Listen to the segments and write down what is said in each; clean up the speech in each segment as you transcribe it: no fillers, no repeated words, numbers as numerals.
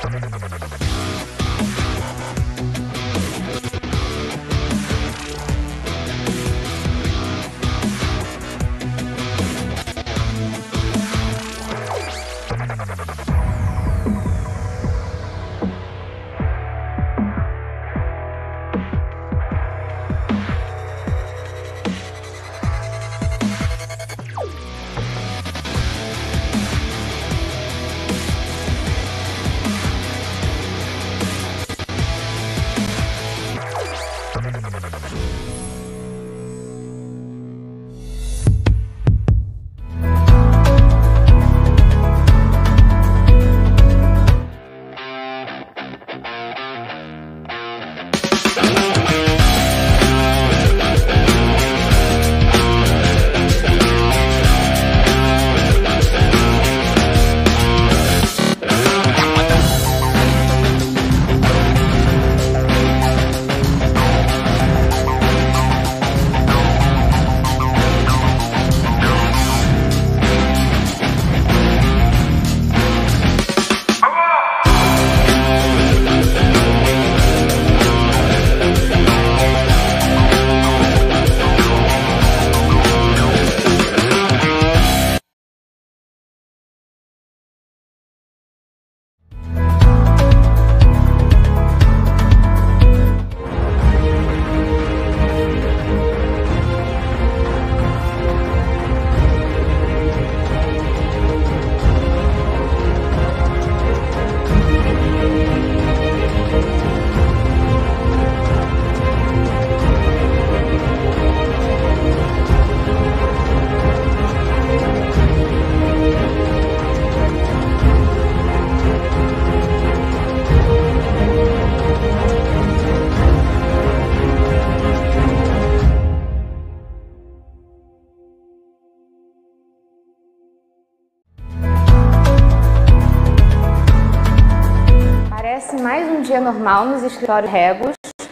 Mais um dia normal nos escritórios Regos,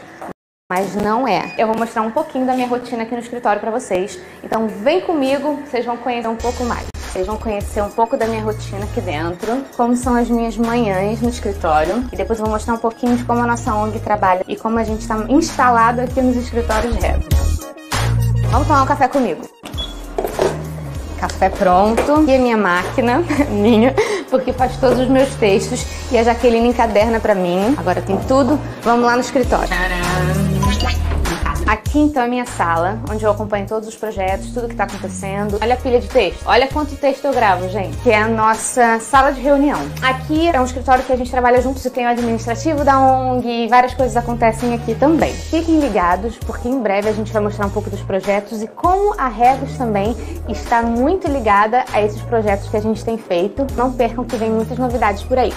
mas não é. Eu vou mostrar um pouquinho da minha rotina aqui no escritório para vocês. Então vem comigo, vocês vão conhecer um pouco mais. Vocês vão conhecer um pouco da minha rotina aqui dentro, como são as minhas manhãs no escritório. E depois eu vou mostrar um pouquinho de como a nossa ONG trabalha e como a gente está instalado aqui nos escritórios Regos. Vamos tomar um café comigo. Café pronto. E a minha máquina, minha, porque faz todos os meus textos. E a Jaqueline encaderna pra mim. Agora tem tudo. Vamos lá no escritório. Aqui então é a minha sala, onde eu acompanho todos os projetos, tudo que tá acontecendo. Olha a pilha de texto. Olha quanto texto eu gravo, gente. Que é a nossa sala de reunião. Aqui é um escritório que a gente trabalha juntos e tem o administrativo da ONG e várias coisas acontecem aqui também. Fiquem ligados, porque em breve a gente vai mostrar um pouco dos projetos e como a Regos também está muito ligada a esses projetos que a gente tem feito. Não percam que vem muitas novidades por aí.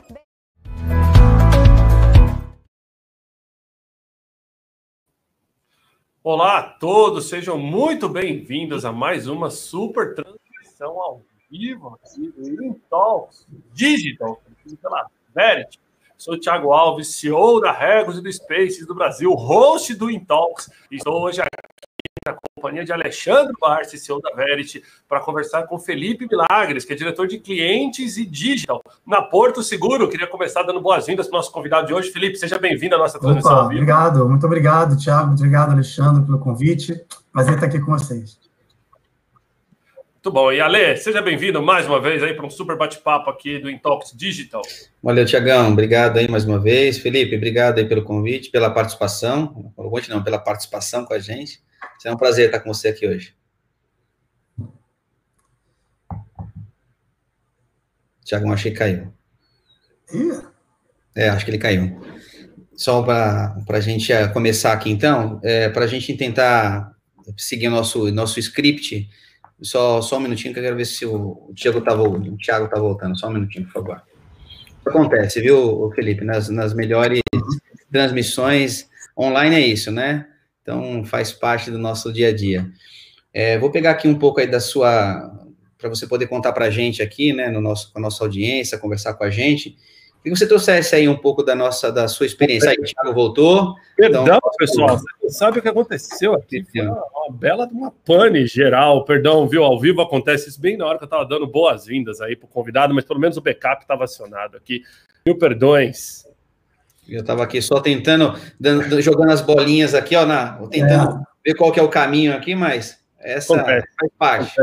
Olá a todos, sejam muito bem-vindos a mais uma super transmissão ao vivo aqui do InTalks Digital, pela Verity. Sou o Thiago Alves, CEO da Regos e do Spaces do Brasil, host do InTalks, e estou hoje aqui na companhia de Alexandre Barsi, CEO da Verity, para conversar com Felipe Milagres, que é diretor de clientes e digital na Porto Seguro. Queria começar dando boas-vindas para o nosso convidado de hoje. Felipe, seja bem-vindo à nossa transmissão ao vivo. Obrigado, muito obrigado, Thiago, muito obrigado, Alexandre, pelo convite. Prazer estar aqui com vocês. Muito bom. E Ale, seja bem-vindo mais uma vez aí para um super bate-papo aqui do InTalks Digital. Valeu, Thiagão. Obrigado aí mais uma vez. Felipe, obrigado aí pelo convite, pela participação. Pela participação com a gente. É um prazer estar com você aqui hoje. Thiago, acho que caiu. Acho que ele caiu. Só para a gente começar aqui, então, para a gente tentar seguir o nosso script, só um minutinho, que eu quero ver se o Thiago está voltando. Só um minutinho, por favor. Acontece, viu, Felipe? Nas melhores transmissões online é isso, né? Então, faz parte do nosso dia a dia. Vou pegar aqui um pouco aí para você poder contar para a gente aqui, né, com a nossa audiência, conversar com a gente. Queria que você trouxesse aí um pouco da sua experiência. Aí, o Thiago voltou. Perdão, pessoal, você não sabe o que aconteceu aqui. Foi uma bela de uma pane geral. Perdão, viu? Ao vivo acontece isso bem na hora que eu estava dando boas-vindas aí pro convidado, mas pelo menos o backup estava acionado aqui. Mil perdões. Eu estava aqui só tentando, jogando as bolinhas aqui, ó, tentando ver qual que é o caminho aqui, mas essa faz parte.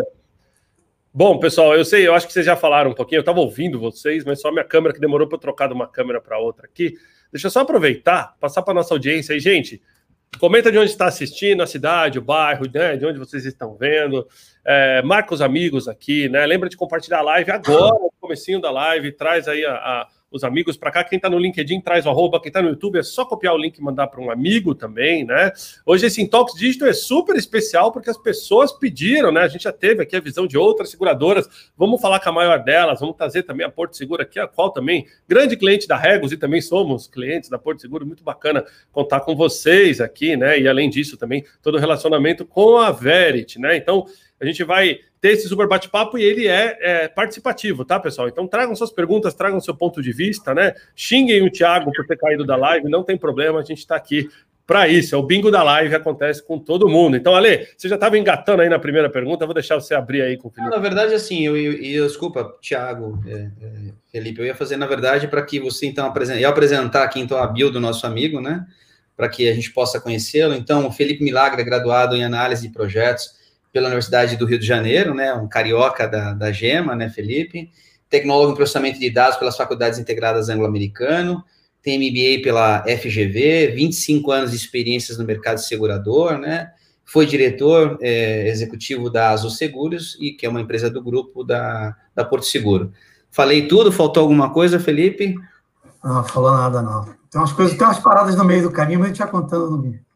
Bom, pessoal, eu acho que vocês já falaram um pouquinho, eu estava ouvindo vocês, mas só minha câmera que demorou para eu trocar de uma câmera para outra aqui. Deixa eu só aproveitar, passar para nossa audiência aí, gente. Comenta de onde está assistindo, a cidade, o bairro, né, de onde vocês estão vendo. Marca os amigos aqui, né? Lembra de compartilhar a live agora, no comecinho da live, traz aí os amigos para cá. Quem está no LinkedIn, traz o @. Quem está no YouTube, é só copiar o link e mandar para um amigo também, né? Hoje esse Intox Digital é super especial porque as pessoas pediram, né? A gente já teve aqui a visão de outras seguradoras. Vamos falar com a maior delas, vamos trazer também a Porto Seguro aqui, a qual também, grande cliente da Regus e também somos clientes da Porto Seguro. Muito bacana contar com vocês aqui, né? E além disso também, todo o relacionamento com a Verity, né? Então, a gente vai ter esse super bate-papo e ele é participativo, tá, pessoal? Então tragam suas perguntas, tragam seu ponto de vista, né? Xinguem o Thiago por ter caído da live, não tem problema, a gente está aqui para isso. É o bingo da live, acontece com todo mundo. Então, Ale, você já estava engatando aí na primeira pergunta, eu vou deixar você abrir aí com o Felipe. Na verdade, assim, desculpa, Thiago, Felipe, eu ia fazer, na verdade, para que você, então, apresentar aqui, então, a bio do nosso amigo, né? Para que a gente possa conhecê-lo. Então, o Felipe Milagre é graduado em análise de projetos pela Universidade do Rio de Janeiro, né, um carioca da Gema, né, Felipe, tecnólogo em processamento de dados pelas Faculdades Integradas Anglo-Americano, tem MBA pela FGV, 25 anos de experiências no mercado segurador, né, foi diretor executivo da Azul Seguros, e que é uma empresa do grupo da Porto Seguro. Falei tudo? Faltou alguma coisa, Felipe? Não, falou nada, não. Tem umas paradas no meio do caminho, mas a gente vai contando no meio.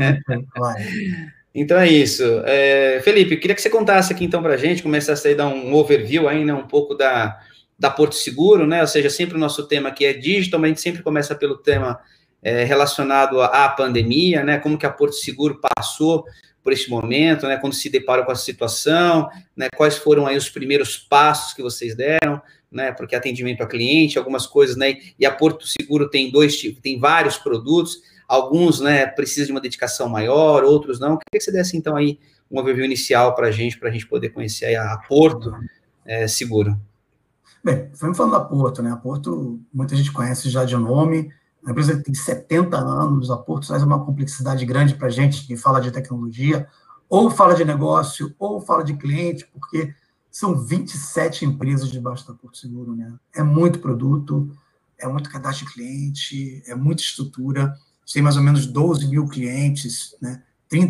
Então é isso. Felipe, queria que você contasse aqui então para a gente, começasse a dar um overview aí, né, um pouco da Porto Seguro, né, ou seja, sempre o nosso tema aqui é digital, mas a gente sempre começa pelo tema relacionado à pandemia, né, como que a Porto Seguro passou por esse momento, né, quando se deparou com essa situação, né, quais foram aí os primeiros passos que vocês deram, né, porque atendimento a cliente, algumas coisas, né, e a Porto Seguro tem vários produtos, alguns, né, precisam de uma dedicação maior, outros não. Queria que você desse, então, aí um overview inicial para a gente poder conhecer aí a Porto Seguro. Bem, vamos falando da Porto, né? A Porto, muita gente conhece já de nome, a empresa tem 70 anos, a Porto traz uma complexidade grande para a gente que fala de tecnologia, ou fala de negócio, ou fala de cliente, porque são 27 empresas debaixo da Porto Seguro, né? É muito produto, é muito cadastro de cliente, é muita estrutura. Tem mais ou menos 12 mil clientes, né?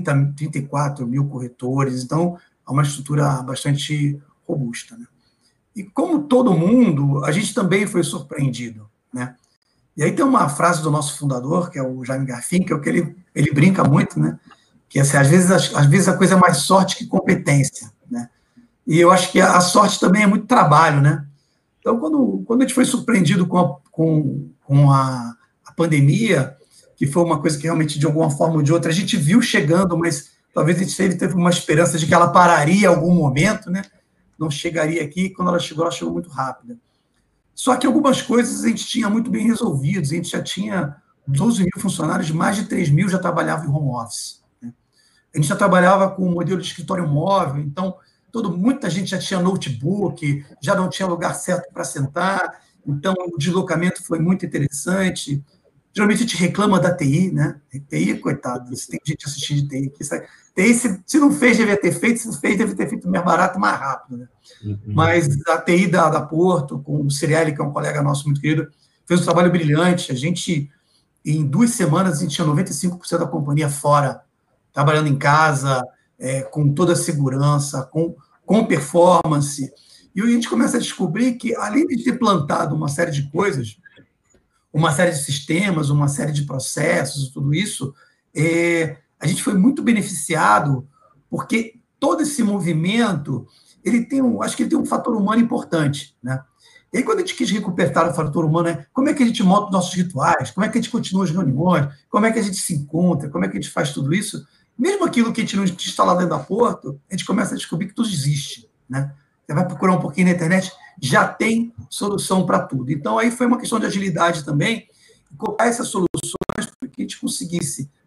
34 mil corretores, então é uma estrutura bastante robusta, né? E como todo mundo, a gente também foi surpreendido, né? E aí tem uma frase do nosso fundador, que é o Jaime Garfinkel, que ele brinca muito, né? Que assim, às vezes a coisa é mais sorte que competência, né? E eu acho que a sorte também é muito trabalho, né? Então, quando a gente foi surpreendido com a pandemia, que foi uma coisa que realmente, de alguma forma ou de outra, a gente viu chegando, mas talvez a gente teve uma esperança de que ela pararia em algum momento, né? Não chegaria aqui, quando ela chegou muito rápida. Só que algumas coisas a gente tinha muito bem resolvidas, a gente já tinha 12 mil funcionários, mais de 3 mil já trabalhavam em home office, né? A gente já trabalhava com um modelo de escritório móvel, então muita gente já tinha notebook, já não tinha lugar certo para sentar, então o deslocamento foi muito interessante. Geralmente a gente reclama da TI, né? TI, coitado, se tem gente assistindo de TI. TI, se não fez, devia ter feito, se fez, deve ter feito mais barato, mais rápido, né? Uhum. Mas a TI da Porto, com o Cirelli, que é um colega nosso muito querido, fez um trabalho brilhante. A gente, em 2 semanas, a gente tinha 95% da companhia fora, trabalhando em casa, com toda a segurança, com performance. E a gente começa a descobrir que, além de ter plantado uma série de coisas, uma série de sistemas, uma série de processos, tudo isso, a gente foi muito beneficiado, porque todo esse movimento, acho que ele tem um fator humano importante, né? E aí, quando a gente quis recuperar o fator humano, como é que a gente monta os nossos rituais, como é que a gente continua as reuniões, como é que a gente se encontra, como é que a gente faz tudo isso, mesmo aquilo que a gente não está lá dentro da Porto, a gente começa a descobrir que tudo existe, né? Você vai procurar um pouquinho na internet, já tem solução para tudo. Então, aí foi uma questão de agilidade também, colocar essas soluções para que a gente conseguisse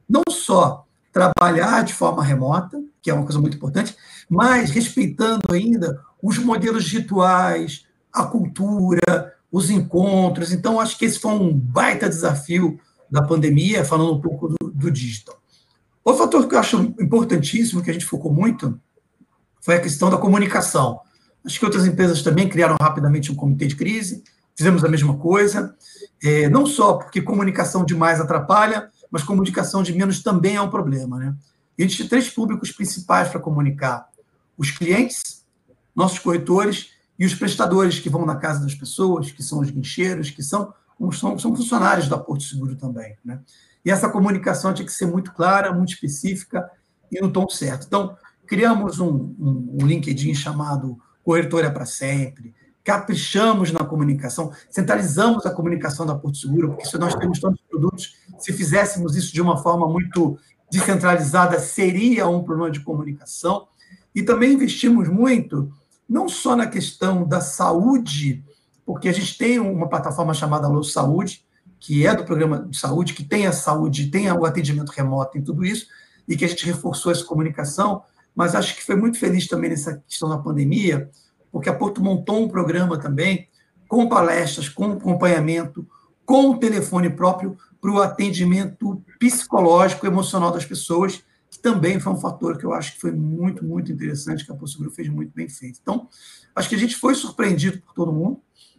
não só trabalhar de forma remota, que é uma coisa muito importante, mas respeitando ainda os modelos rituais, a cultura, os encontros. Então, acho que esse foi um baita desafio da pandemia, falando um pouco do digital. Outro fator que eu acho importantíssimo, que a gente focou muito, foi a questão da comunicação. Acho que outras empresas também criaram rapidamente um comitê de crise, fizemos a mesma coisa, não só porque comunicação demais atrapalha, mas comunicação de menos também é um problema, né? E a gente tem 3 públicos principais para comunicar: os clientes, nossos corretores e os prestadores que vão na casa das pessoas, que são os guincheiros, que são funcionários da Porto Seguro também, né? E essa comunicação tinha que ser muito clara, muito específica e no tom certo. Então, criamos um LinkedIn chamado Corretora para Sempre, caprichamos na comunicação, centralizamos a comunicação da Porto Seguro, porque se nós temos tantos produtos, se fizéssemos isso de uma forma muito descentralizada, seria um problema de comunicação. E também investimos muito, não só na questão da saúde, porque a gente tem uma plataforma chamada Alô Saúde, que é do programa de saúde, que tem a saúde, tem o atendimento remoto, tem tudo isso, e que a gente reforçou essa comunicação, mas acho que foi muito feliz também nessa questão da pandemia, porque a Porto montou um programa também, com palestras, com acompanhamento, com o telefone próprio, para o atendimento psicológico, emocional das pessoas, que também foi um fator que eu acho que foi muito, muito interessante, que a Porto Seguro fez muito bem feito. Então, acho que a gente foi surpreendido por todo mundo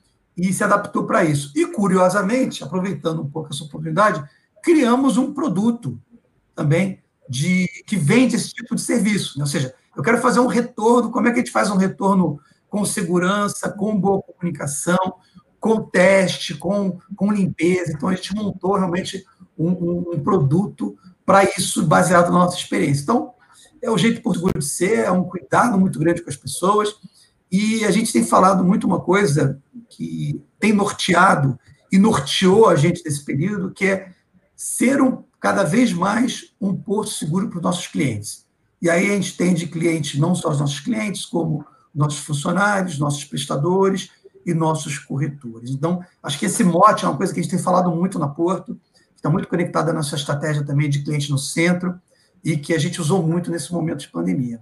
e se adaptou para isso. E, curiosamente, aproveitando um pouco essa oportunidade, criamos um produto também que vende esse tipo de serviço, né? Ou seja, eu quero fazer um retorno, como é que a gente faz um retorno com segurança, com boa comunicação, com teste, com limpeza. Então, a gente montou realmente um produto para isso, baseado na nossa experiência. Então, é o jeito Porto Seguro de ser, é um cuidado muito grande com as pessoas, e a gente tem falado muito uma coisa que tem norteado e norteou a gente nesse período, que é ser cada vez mais um porto seguro para os nossos clientes. E aí a gente tem de cliente não só os nossos clientes, como nossos funcionários, nossos prestadores e nossos corretores. Então, acho que esse mote é uma coisa que a gente tem falado muito na Porto, que está muito conectada à nossa estratégia também de cliente no centro e que a gente usou muito nesse momento de pandemia.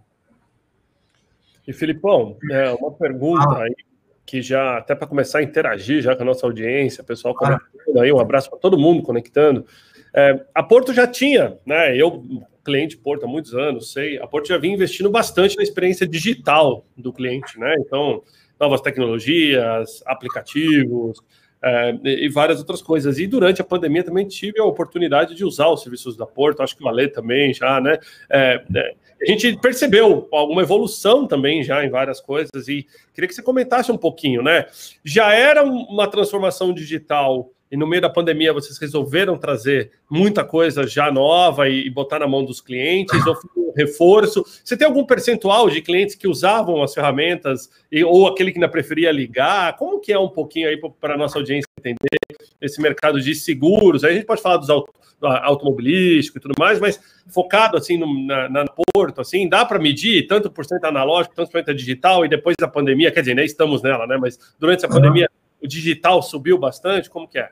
E, Filipão, uma pergunta aí, que já, até para começar a interagir já com a nossa audiência, pessoal conectando aí, um abraço para todo mundo conectando. A Porto já tinha, né? Eu, cliente Porto há muitos anos, sei, a Porto já vinha investindo bastante na experiência digital do cliente, né? Então, novas tecnologias, aplicativos, e várias outras coisas. E durante a pandemia também tive a oportunidade de usar os serviços da Porto, acho que o Ale também já, né? A gente percebeu alguma evolução também já em várias coisas e queria que você comentasse um pouquinho, né? Já era uma transformação digital e no meio da pandemia vocês resolveram trazer muita coisa já nova e botar na mão dos clientes, ou um reforço? Você tem algum percentual de clientes que usavam as ferramentas ou aquele que ainda preferia ligar? Como que é um pouquinho aí para a nossa audiência entender esse mercado de seguros? Aí a gente pode falar dos automobilístico e tudo mais, mas focado assim na Porto, assim, dá para medir tanto por cento analógico, tanto por cento digital, e depois da pandemia, quer dizer, nem estamos nela, né? Mas durante a pandemia o digital subiu bastante, como que é?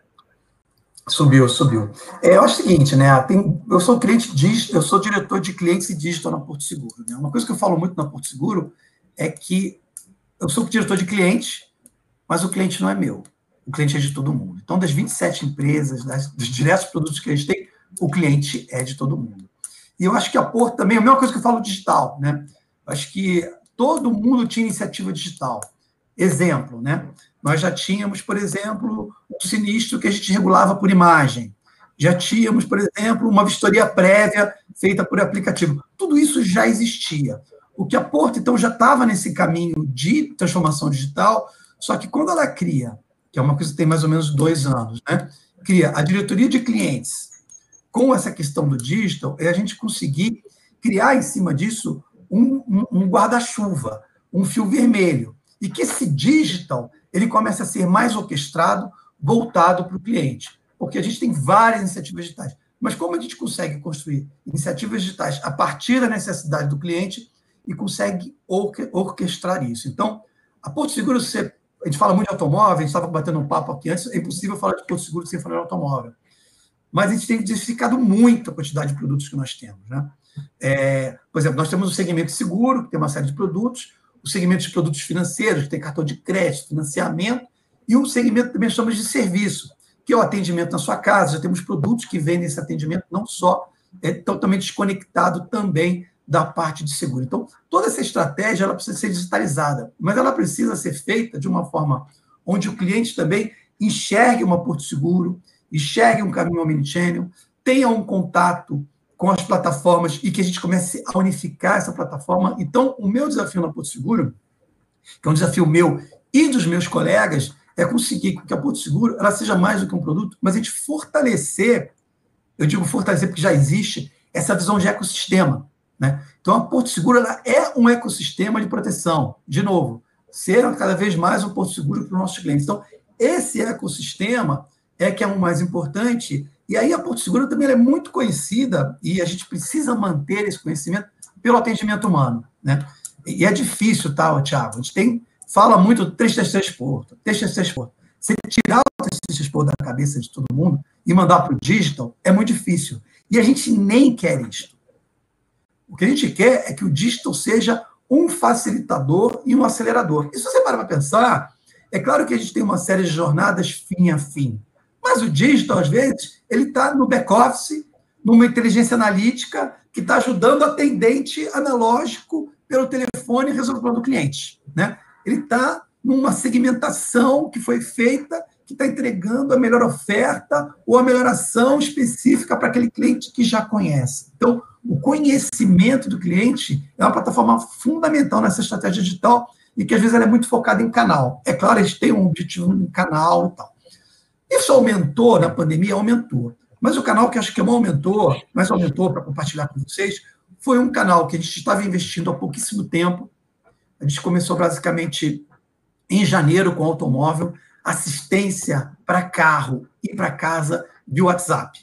Subiu. Eu acho o seguinte, né? Eu sou eu sou diretor de clientes e digital na Porto Seguro, né? Uma coisa que eu falo muito na Porto Seguro é que eu sou diretor de cliente, mas o cliente não é meu. O cliente é de todo mundo. Então, das 27 empresas, dos diversos produtos que a gente tem, o cliente é de todo mundo. E eu acho que a Porto também, a mesma coisa que eu falo digital, né? Eu acho que todo mundo tinha iniciativa digital. Exemplo, né? Nós já tínhamos, por exemplo, um sinistro que a gente regulava por imagem. Já tínhamos, por exemplo, uma vistoria prévia feita por aplicativo. Tudo isso já existia. O que a Porto, então, já estava nesse caminho de transformação digital, só que quando ela cria, que é uma coisa que tem mais ou menos 2 anos, né? Cria a diretoria de clientes com essa questão do digital, é a gente conseguir criar em cima disso um guarda-chuva, um fio vermelho. E que esse digital ele começa a ser mais orquestrado, voltado para o cliente. Porque a gente tem várias iniciativas digitais. Mas como a gente consegue construir iniciativas digitais a partir da necessidade do cliente e consegue orquestrar isso? Então, a Porto Seguro, a gente fala muito de automóvel, a gente estava batendo um papo aqui antes, é impossível falar de Porto Seguro sem falar de automóvel. mas a gente tem diversificado muito a quantidade de produtos que nós temos, né? Por exemplo, nós temos o segmento seguro, que tem uma série de produtos, o segmento de produtos financeiros, que tem cartão de crédito, financiamento, e o segmento também chamamos de serviço, que é o atendimento na sua casa. Já temos produtos que vendem esse atendimento, não só totalmente desconectado também da parte de seguro. Então, toda essa estratégia ela precisa ser digitalizada, mas ela precisa ser feita de uma forma onde o cliente também enxergue uma Porto Seguro, enxergue um caminho omnichannel, tenha um contato com as plataformas e que a gente comece a unificar essa plataforma. Então, o meu desafio na Porto Seguro, que é um desafio meu e dos meus colegas, é conseguir que a Porto Seguro ela seja mais do que um produto, mas a gente fortalecer, eu digo fortalecer porque já existe, essa visão de ecossistema, né? Então, a Porto Seguro ela é um ecossistema de proteção. De novo, ser cada vez mais um Porto Seguro para os nossos clientes. Então, esse ecossistema é que é o mais importante. E aí a Porto Seguro também é muito conhecida e a gente precisa manter esse conhecimento pelo atendimento humano, né? E é difícil, tá, Thiago? A gente fala muito do 333 Porto, 333 Porto. Se tirar o 333 Porto da cabeça de todo mundo e mandar para o digital, é muito difícil. E a gente nem quer isso. O que a gente quer é que o digital seja um facilitador e um acelerador. E se você parar para pensar, é claro que a gente tem uma série de jornadas fim a fim, mas o digital, às vezes, ele está no back-office, numa inteligência analítica, que está ajudando o atendente analógico pelo telefone resolver o problema do cliente, né? Ele está numa segmentação que foi feita, que está entregando a melhor oferta ou a melhor ação específica para aquele cliente que já conhece. Então, o conhecimento do cliente é uma plataforma fundamental nessa estratégia digital e que, às vezes, ela é muito focada em canal. É claro, a gente tem um objetivo em canal e tal. Isso aumentou na pandemia? Aumentou. Mas o canal que acho que mais aumentou para compartilhar com vocês, foi um canal que a gente estava investindo há pouquíssimo tempo. A gente começou basicamente em janeiro com automóvel, assistência para carro e para casa de WhatsApp.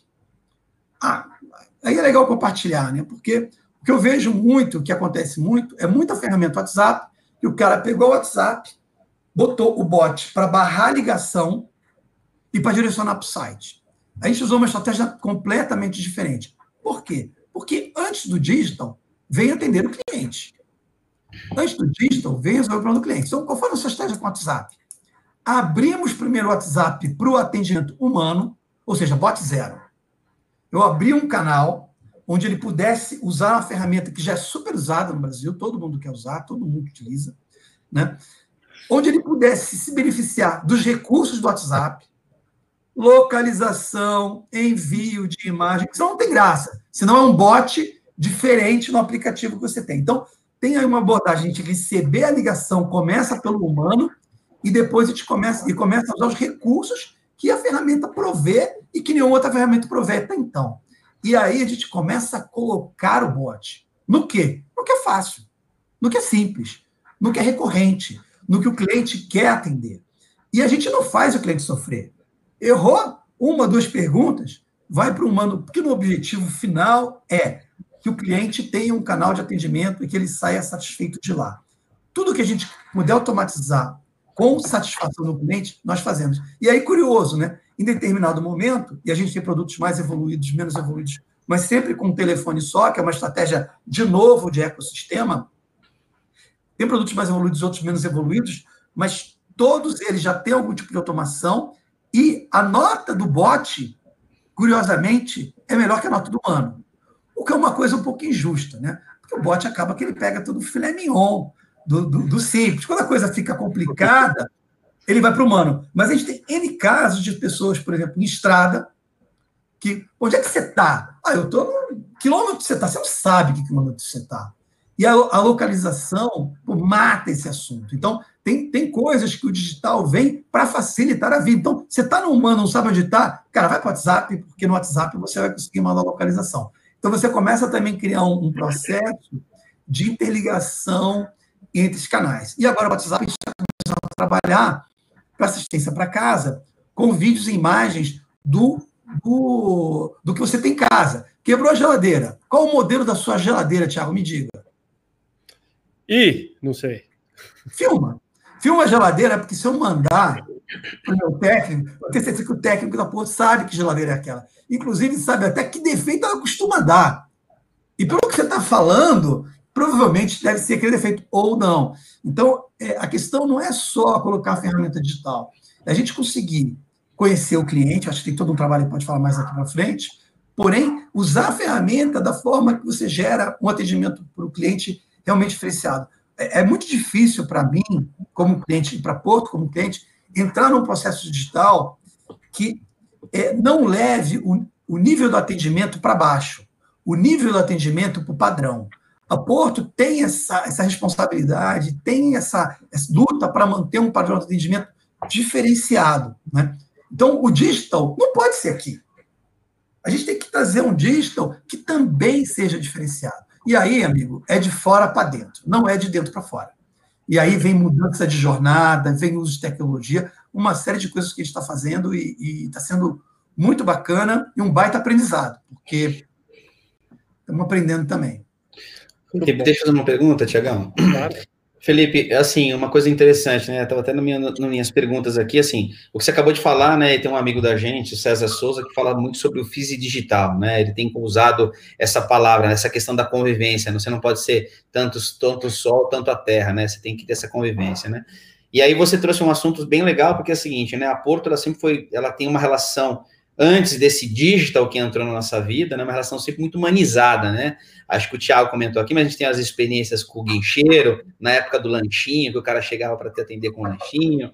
Aí é legal compartilhar, né? Porque o que eu vejo muito, o que acontece muito, é muita ferramenta WhatsApp, que o cara pegou o WhatsApp, botou o bot para barrar a ligação e para direcionar para o site. A gente usou uma estratégia completamente diferente. Por quê? Porque antes do digital, vem atender o cliente. Antes do digital, vem resolver o problema do cliente. Então, qual foi a nossa estratégia com o WhatsApp? Abrimos primeiro o WhatsApp para o atendimento humano, ou seja, bot zero. Eu abri um canal onde ele pudesse usar uma ferramenta que já é super usada no Brasil, todo mundo quer usar, todo mundo utiliza, né? Onde ele pudesse se beneficiar dos recursos do WhatsApp, localização, envio de imagem, que senão não tem graça, senão é um bot diferente no aplicativo que você tem. Então, tem aí uma abordagem de receber a ligação, começa pelo humano, e depois a gente começa a usar os recursos que a ferramenta provê e que nenhuma outra ferramenta provê até então. E aí a gente começa a colocar o bot. No quê? No que é fácil, no que é simples, no que é recorrente, no que o cliente quer atender. E a gente não faz o cliente sofrer. Errou uma, duas perguntas, vai para o humano, porque o objetivo final é que o cliente tenha um canal de atendimento e que ele saia satisfeito de lá. Tudo que a gente puder automatizar com satisfação do cliente, nós fazemos. E aí, curioso, né? Em determinado momento, e a gente tem produtos mais evoluídos, menos evoluídos, mas sempre com um telefone só, que é uma estratégia, de novo, de ecossistema. Tem produtos mais evoluídos, outros menos evoluídos, mas todos eles já têm algum tipo de automação e a nota do bot, curiosamente, é melhor que a nota do humano. O que é uma coisa um pouco injusta, né? Porque o bot acaba que ele pega todo o filé mignon do simples. Quando a coisa fica complicada, ele vai para o humano. Mas a gente tem N casos de pessoas, por exemplo, em estrada, que, onde é que você está? Eu estou no quilômetro que você está. Você não sabe que quilômetro você está. E a localização mata esse assunto. Então, tem coisas que o digital vem para facilitar a vida. Então, você está no humano, não sabe onde está? Cara, vai para o WhatsApp, porque no WhatsApp você vai conseguir mandar a localização. Então, você começa também a criar um processo de interligação entre os canais. E agora o WhatsApp a gente está começando a trabalhar para assistência para casa, com vídeos e imagens do que você tem em casa. Quebrou a geladeira. Qual o modelo da sua geladeira, Thiago? Me diga. Não sei. Filma a geladeira, porque se eu mandar para o meu técnico, eu tenho certeza que o técnico da Porto sabe que geladeira é aquela. Inclusive, sabe até que defeito ela costuma dar. E pelo que você está falando, provavelmente deve ser aquele defeito ou não. Então, a questão não é só colocar a ferramenta digital. É a gente conseguir conhecer o cliente, acho que tem todo um trabalho que pode falar mais aqui para frente, porém, usar a ferramenta da forma que você gera um atendimento para o cliente realmente diferenciado. É muito difícil para mim, como cliente, e para Porto, como cliente, entrar num processo digital que não leve o nível do atendimento para baixo, o nível do atendimento para o padrão. A Porto tem essa responsabilidade, tem essa luta para manter um padrão de atendimento diferenciado, né? Então, o digital não pode ser aqui. A gente tem que trazer um digital que também seja diferenciado. E aí, amigo, é de fora para dentro, não é de dentro para fora. E aí vem mudança de jornada, vem uso de tecnologia, uma série de coisas que a gente está fazendo e está sendo muito bacana e um baita aprendizado, porque estamos aprendendo também. Felipe, deixa eu fazer uma pergunta, Tiagão. Claro. Felipe, assim, uma coisa interessante, né? Estava até nas minhas perguntas aqui, assim, o que você acabou de falar, né? E tem um amigo da gente, o César Souza, que fala muito sobre o Fisi digital, né? Ele tem usado essa palavra, essa questão da convivência. Você não pode ser tanto o sol, tanto a terra, né? Você tem que ter essa convivência, né? E aí você trouxe um assunto bem legal, porque é o seguinte, né? A Porto, ela tem uma relação antes desse digital que entrou na nossa vida, né, uma relação sempre muito humanizada, né? Acho que o Thiago comentou aqui, mas a gente tem as experiências com o guincheiro, na época do lanchinho, que o cara chegava para te atender com um lanchinho,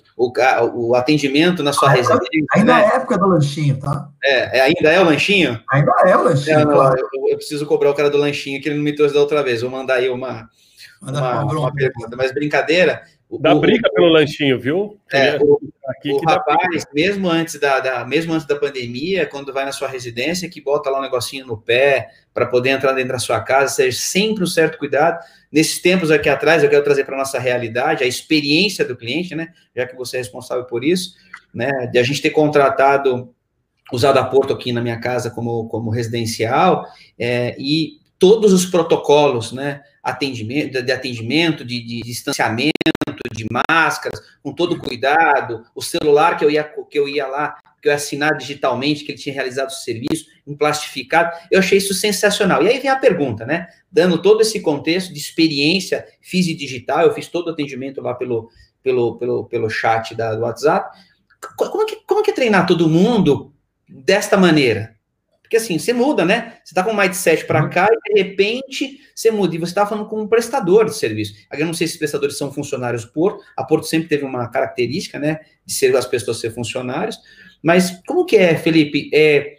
o atendimento na sua residência. Ainda é a época do lanchinho, tá? Ainda é o lanchinho? Ainda é o lanchinho, claro. Eu preciso cobrar o cara do lanchinho, que ele não me trouxe da outra vez. Vou mandar aí uma pergunta, mas brincadeira. Dá briga pelo lanchinho, viu? O rapaz, mesmo antes da pandemia, quando vai na sua residência, que bota lá um negocinho no pé para poder entrar dentro da sua casa, seja sempre um certo cuidado. Nesses tempos aqui atrás, eu quero trazer para a nossa realidade a experiência do cliente, né? Já que você é responsável por isso, né? De a gente ter usado a Porto aqui na minha casa como residencial, e todos os protocolos, né? De atendimento, de distanciamento, de máscaras, com todo cuidado, o celular que eu ia lá, que eu ia assinar digitalmente, que ele tinha realizado o serviço, emplastificado, eu achei isso sensacional. E aí vem a pergunta, né? Dando todo esse contexto de experiência física e digital, eu fiz todo o atendimento lá pelo chat do WhatsApp. Como que é treinar todo mundo desta maneira? Porque assim, você muda, né? Você está com um mindset para cá e de repente você muda. E você está falando com um prestador de serviço. Eu não sei se os prestadores são funcionários Porto. A Porto sempre teve uma característica, né? De ser as pessoas ser funcionários. Mas como que é, Felipe?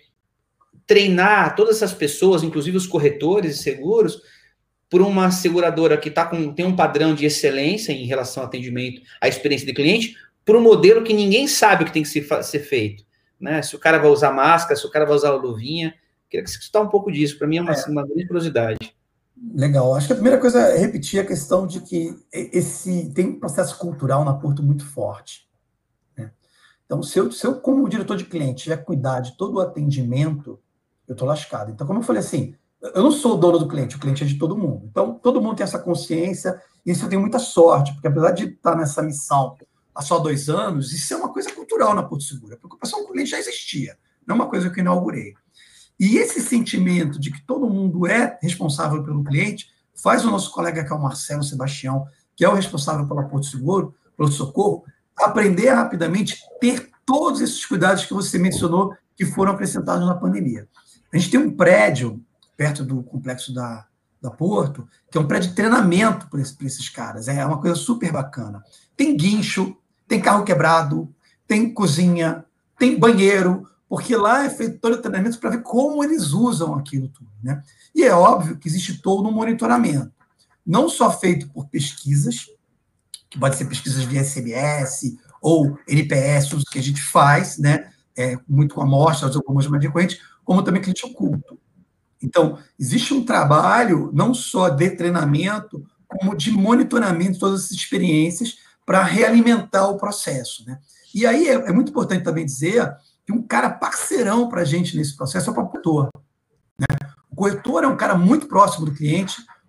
Treinar todas essas pessoas, inclusive os corretores de seguros, por uma seguradora que tem um padrão de excelência em relação ao atendimento, à experiência do cliente, por um modelo que ninguém sabe o que tem que ser feito. Né? Se o cara vai usar máscara, se o cara vai usar luvinha. Queria que você explicasse um pouco disso. Para mim é uma grande curiosidade. Legal. Acho que a primeira coisa é repetir a questão de que tem um processo cultural na Porto muito forte. Né? Então, se eu, como diretor de cliente, tiver cuidar de todo o atendimento, eu estou lascado. Então, como eu falei assim, eu não sou o dono do cliente, o cliente é de todo mundo. Então, todo mundo tem essa consciência, e isso eu tenho muita sorte, porque apesar de estar nessa missão há só 2 anos, isso é uma coisa cultural na Porto Seguro. A preocupação com o cliente já existia, não é uma coisa que eu inaugurei. E esse sentimento de que todo mundo é responsável pelo cliente faz o nosso colega, que é o Marcelo Sebastião, que é o responsável pela Porto Seguro, pelo Socorro, aprender a rapidamente ter todos esses cuidados que você mencionou que foram acrescentados na pandemia. A gente tem um prédio perto do complexo da Porto, que é um prédio de treinamento para esses caras. É uma coisa super bacana. Tem guincho, tem carro quebrado, tem cozinha, tem banheiro, porque lá é feito todo o treinamento para ver como eles usam aquilo tudo, né? E é óbvio que existe todo um monitoramento, não só feito por pesquisas, que pode ser pesquisas via SMS ou NPS, tudo que a gente faz, né? Muito com amostras, algumas mais frequentes, como também cliente oculto. Então, existe um trabalho não só de treinamento, como de monitoramento de todas essas experiências para realimentar o processo, né? E aí é muito importante também dizer que um cara parceirão para a gente nesse processo é o corretor, né? O corretor é um cara muito próximo do cliente,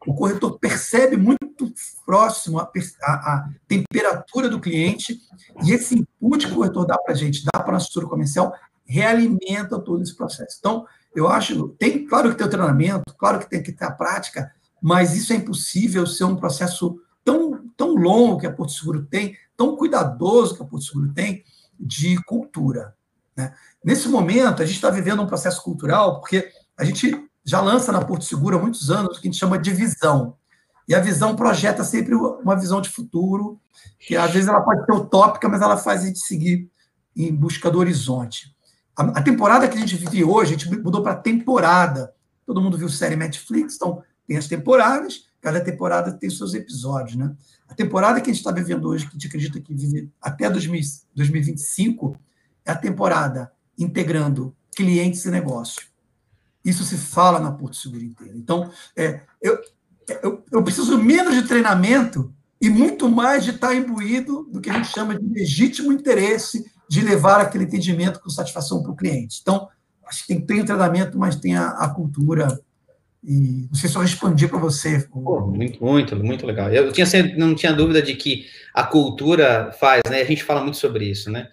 o corretor percebe muito próximo a temperatura do cliente, e esse input que o corretor dá para a gente, dá para a estrutura comercial, realimenta todo esse processo. Então, eu acho, claro que tem o treinamento, claro que tem que ter a prática, mas isso é impossível ser um processo tão longo que a Porto Seguro tem, tão cuidadoso que a Porto Seguro tem, de cultura, né? Nesse momento, a gente está vivendo um processo cultural, porque a gente já lança na Porto Seguro há muitos anos o que a gente chama de visão. E a visão projeta sempre uma visão de futuro, que às vezes ela pode ser utópica, mas ela faz a gente seguir em busca do horizonte. A temporada que a gente vive hoje, a gente mudou para temporada. Todo mundo viu série Netflix, então tem as temporadas, cada temporada tem seus episódios, né? A temporada que a gente está vivendo hoje, que a gente acredita que vive até 2025, é a temporada integrando clientes e negócio. Isso se fala na Porto Seguro inteira. Então, eu preciso menos de treinamento e muito mais de estar imbuído do que a gente chama de legítimo interesse de levar aquele entendimento com satisfação para o cliente. Então, acho que tem o treinamento, mas tem a cultura. E não sei se eu respondi para você. Muito legal. Eu não tinha dúvida de que a cultura faz, né? A gente fala muito sobre isso, né?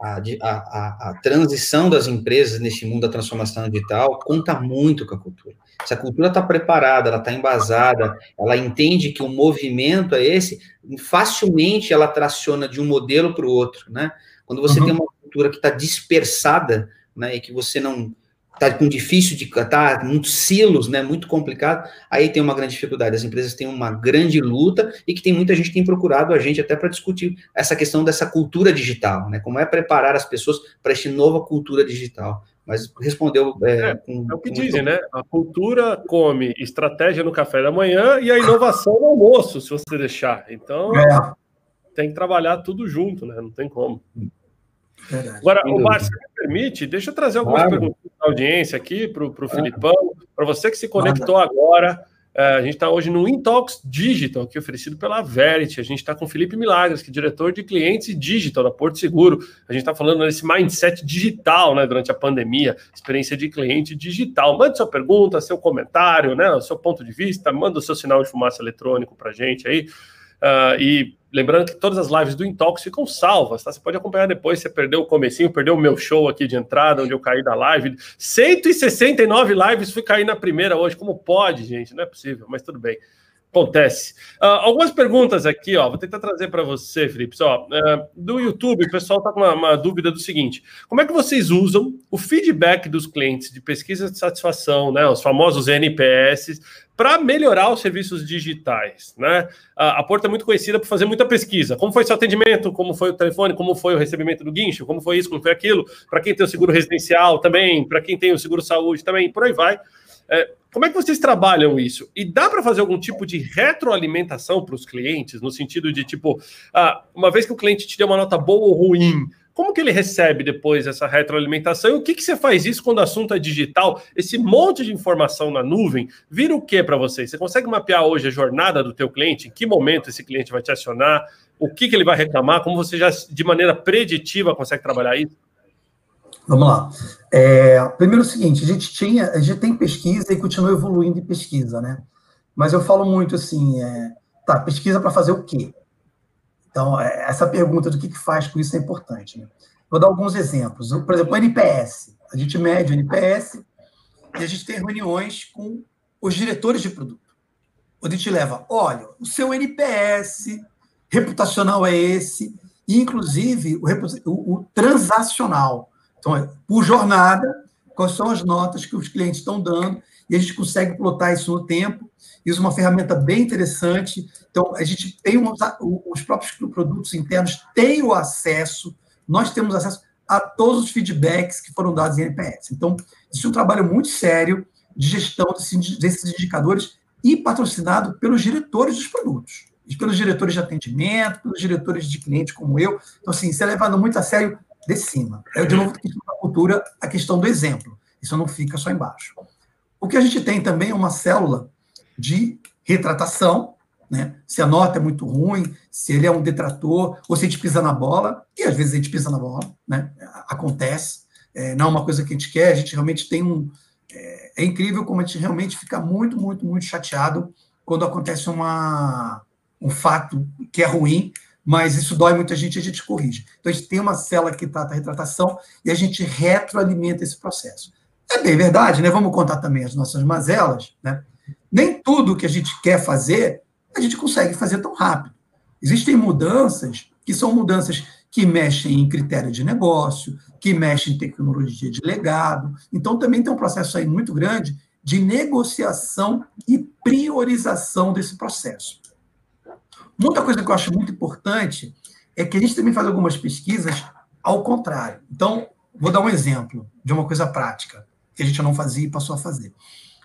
A transição das empresas nesse mundo da transformação digital conta muito com a cultura. Se a cultura está preparada, ela está embasada, ela entende que o movimento é esse, facilmente ela traciona de um modelo para o outro, né? Quando você tem uma cultura que está dispersada, né, e que você não está com difícil de estar muitos silos, né, muito complicado, aí tem uma grande dificuldade. As empresas têm uma grande luta e que tem muita gente que tem procurado a gente até para discutir essa questão dessa cultura digital, né, como é preparar as pessoas para esta nova cultura digital. Mas respondeu... É o que dizem, né? A cultura come estratégia no café da manhã e a inovação no almoço, se você deixar. Então, tem que trabalhar tudo junto, né? Não tem como. Verdade. Agora, o Bart, se me permite, deixa eu trazer algumas perguntas da audiência aqui para o Filipão, para você que se conectou agora. A gente está hoje no Intalks Digital, aqui oferecido pela Verity. A gente está com o Felipe Milagres, que é diretor de clientes e digital da Porto Seguro. A gente está falando desse mindset digital, né, durante a pandemia, experiência de cliente digital. Mande sua pergunta, seu comentário, né, o seu ponto de vista, manda o seu sinal de fumaça eletrônico para a gente aí. E lembrando que todas as lives do Intalks ficam salvas, tá? Você pode acompanhar depois, se você perdeu o comecinho, perdeu o meu show aqui de entrada, onde eu caí da live. 169 lives, fui cair na primeira hoje. Como pode, gente? Não é possível, mas tudo bem. Acontece. Algumas perguntas aqui, ó. Vou tentar trazer para você, Felipe. Do YouTube, o pessoal está com uma dúvida do seguinte: como é que vocês usam o feedback dos clientes de pesquisa de satisfação, né, os famosos NPS, para melhorar os serviços digitais, né? A Porto é muito conhecida por fazer muita pesquisa. Como foi seu atendimento? Como foi o telefone? Como foi o recebimento do guincho? Como foi isso? Como foi aquilo? Para quem tem o seguro residencial também, para quem tem o seguro saúde também, por aí vai. Como é que vocês trabalham isso? E dá para fazer algum tipo de retroalimentação para os clientes, no sentido de, tipo, uma vez que o cliente te deu uma nota boa ou ruim, como que ele recebe depois essa retroalimentação? E o que você faz isso quando o assunto é digital? Esse monte de informação na nuvem vira o que para vocês? Você consegue mapear hoje a jornada do teu cliente? Em que momento esse cliente vai te acionar? O que ele vai reclamar? Como você já, de maneira preditiva, consegue trabalhar isso? Vamos lá. Primeiro o seguinte, a gente tem pesquisa e continua evoluindo em pesquisa, né? Mas eu falo muito assim, pesquisa para fazer o quê? Então, essa pergunta do que faz com isso é importante, né? Vou dar alguns exemplos. Por exemplo, o NPS. A gente mede o NPS e a gente tem reuniões com os diretores de produto. Onde a gente leva, olha, o seu NPS reputacional é esse, e inclusive o transacional. Então, por jornada, quais são as notas que os clientes estão dando, e a gente consegue plotar isso no tempo. Isso é uma ferramenta bem interessante. Então, a gente tem os próprios produtos internos têm o acesso, nós temos acesso a todos os feedbacks que foram dados em NPS. Então, isso é um trabalho muito sério de gestão desses indicadores e patrocinado pelos diretores dos produtos, e pelos diretores de atendimento, pelos diretores de cliente como eu. Então, assim, isso é levado muito a sério de cima. De novo, a cultura, a questão do exemplo. Isso não fica só embaixo. O que a gente tem também é uma célula de retratação, né? Se a nota é muito ruim, se ele é um detrator, ou se a gente pisa na bola, e às vezes a gente pisa na bola, né? Acontece, não é uma coisa que a gente quer, a gente realmente tem é incrível como a gente realmente fica muito, muito, muito chateado quando acontece um fato que é ruim, mas isso dói muita gente e a gente corrige. Então, a gente tem uma célula que trata a retratação e a gente retroalimenta esse processo. É bem verdade, né? Vamos contar também as nossas mazelas, né? Nem tudo que a gente quer fazer, a gente consegue fazer tão rápido. Existem mudanças que são mudanças que mexem em critério de negócio, que mexem em tecnologia de legado. Então, também tem um processo aí muito grande de negociação e priorização desse processo. Muita coisa que eu acho muito importante é que a gente também faz algumas pesquisas ao contrário. Então, vou dar um exemplo de uma coisa prática que a gente não fazia e passou a fazer.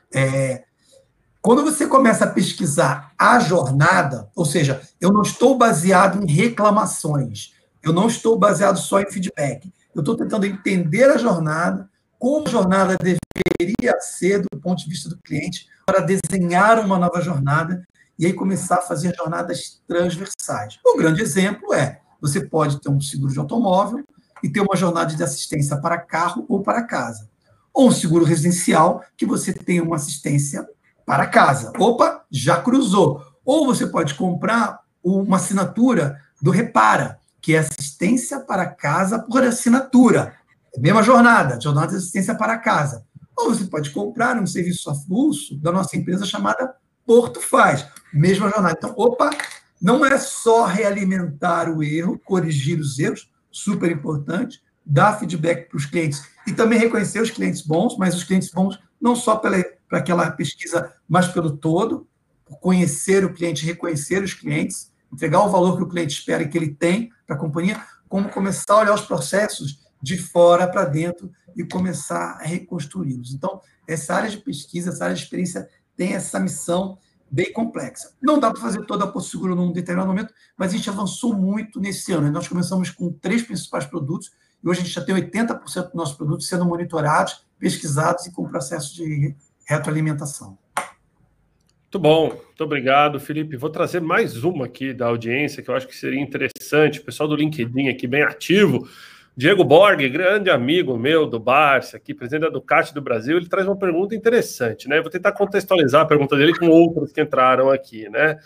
Quando você começa a pesquisar a jornada, ou seja, eu não estou baseado em reclamações, eu não estou baseado só em feedback, eu estou tentando entender a jornada, como a jornada deveria ser do ponto de vista do cliente, para desenhar uma nova jornada e aí começar a fazer jornadas transversais. Um grande exemplo você pode ter um seguro de automóvel e ter uma jornada de assistência para carro ou para casa. Ou um seguro residencial que você tem uma assistência para casa. Opa, já cruzou. Ou você pode comprar uma assinatura do Repara, que é assistência para casa por assinatura. É a mesma jornada de assistência para casa. Ou você pode comprar um serviço avulso da nossa empresa chamada Porto Faz. Mesma jornada. Então, não é só realimentar o erro, corrigir os erros, super importante, dar feedback para os clientes e também reconhecer os clientes bons, mas os clientes bons não só para aquela pesquisa, mas pelo todo, conhecer o cliente, reconhecer os clientes, entregar o valor que o cliente espera e que ele tem para a companhia, como começar a olhar os processos de fora para dentro e começar a reconstruí-los. Então, essa área de pesquisa, essa área de experiência tem essa missão bem complexa. Não dá para fazer toda a Porto Seguro num determinado momento, mas a gente avançou muito nesse ano. Nós começamos com 3 principais produtos e hoje a gente já tem 80% dos nossos produtos sendo monitorados, pesquisados e com processo de retroalimentação. Muito bom, muito obrigado, Felipe. Vou trazer mais uma aqui da audiência que eu acho que seria interessante. O pessoal do LinkedIn aqui bem ativo. Diego Borg, grande amigo meu do Barça, aqui, presidente da Ducati do Brasil, ele traz uma pergunta interessante, né? Vou tentar contextualizar a pergunta dele com outras que entraram aqui, né?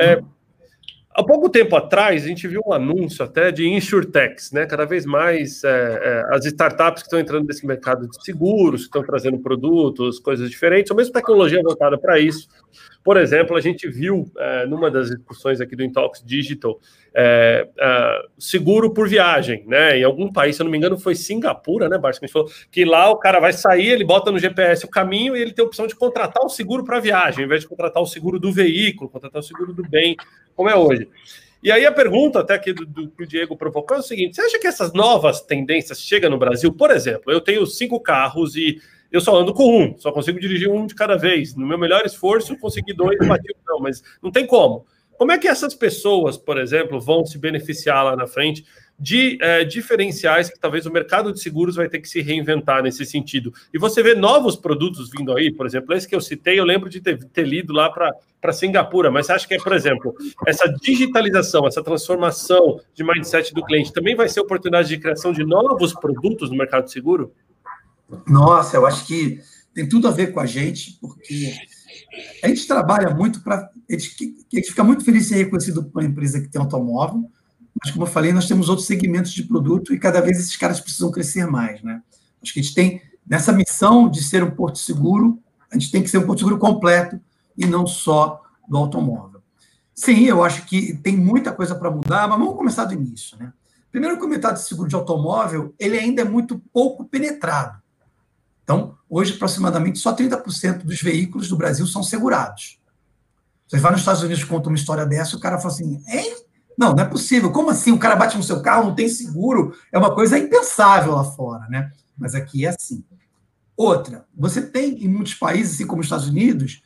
Há pouco tempo atrás, a gente viu um anúncio até de insurtechs, né? Cada vez mais as startups que estão entrando nesse mercado de seguros, que estão trazendo produtos, coisas diferentes, ou mesmo tecnologia voltada para isso. Por exemplo, a gente viu numa das discussões aqui do Intalks Digital, seguro por viagem, né? Em algum país, se eu não me engano, foi Singapura, né, Barça? A gente falou que lá o cara vai sair, ele bota no GPS o caminho e ele tem a opção de contratar o seguro para viagem, ao invés de contratar o seguro do veículo, contratar o seguro do bem, como é hoje. E aí a pergunta até aqui que o Diego provocou é o seguinte: você acha que essas novas tendências chegam no Brasil? Por exemplo, eu tenho 5 carros e eu só ando com um, só consigo dirigir um de cada vez. No meu melhor esforço, consegui 2, não, mas não tem como. Como é que essas pessoas, por exemplo, vão se beneficiar lá na frente de diferenciais que talvez o mercado de seguros vai ter que se reinventar nesse sentido? E você vê novos produtos vindo aí, por exemplo, esse que eu citei, eu lembro de ter lido lá para Singapura, mas você acha que, por exemplo, essa digitalização, essa transformação de mindset do cliente também vai ser oportunidade de criação de novos produtos no mercado de seguro? Nossa, eu acho que tem tudo a ver com a gente, porque a gente trabalha muito para... A gente fica muito feliz de ser reconhecido por uma empresa que tem automóvel, mas, como eu falei, nós temos outros segmentos de produto e cada vez esses caras precisam crescer mais, né? Acho que a gente tem, nessa missão de ser um porto seguro, a gente tem que ser um porto seguro completo e não só do automóvel. Sim, eu acho que tem muita coisa para mudar, mas vamos começar do início, né? Primeiro, o mercado de seguro de automóvel, ele ainda é muito pouco penetrado. Então, hoje, aproximadamente, só 30% dos veículos do Brasil são segurados. Você vai nos Estados Unidos e conta uma história dessa, o cara fala assim, hein? Não é possível. Como assim? O cara bate no seu carro, não tem seguro? É uma coisa impensável lá fora, né? Mas aqui é assim. Outra, você tem, em muitos países, assim como os Estados Unidos,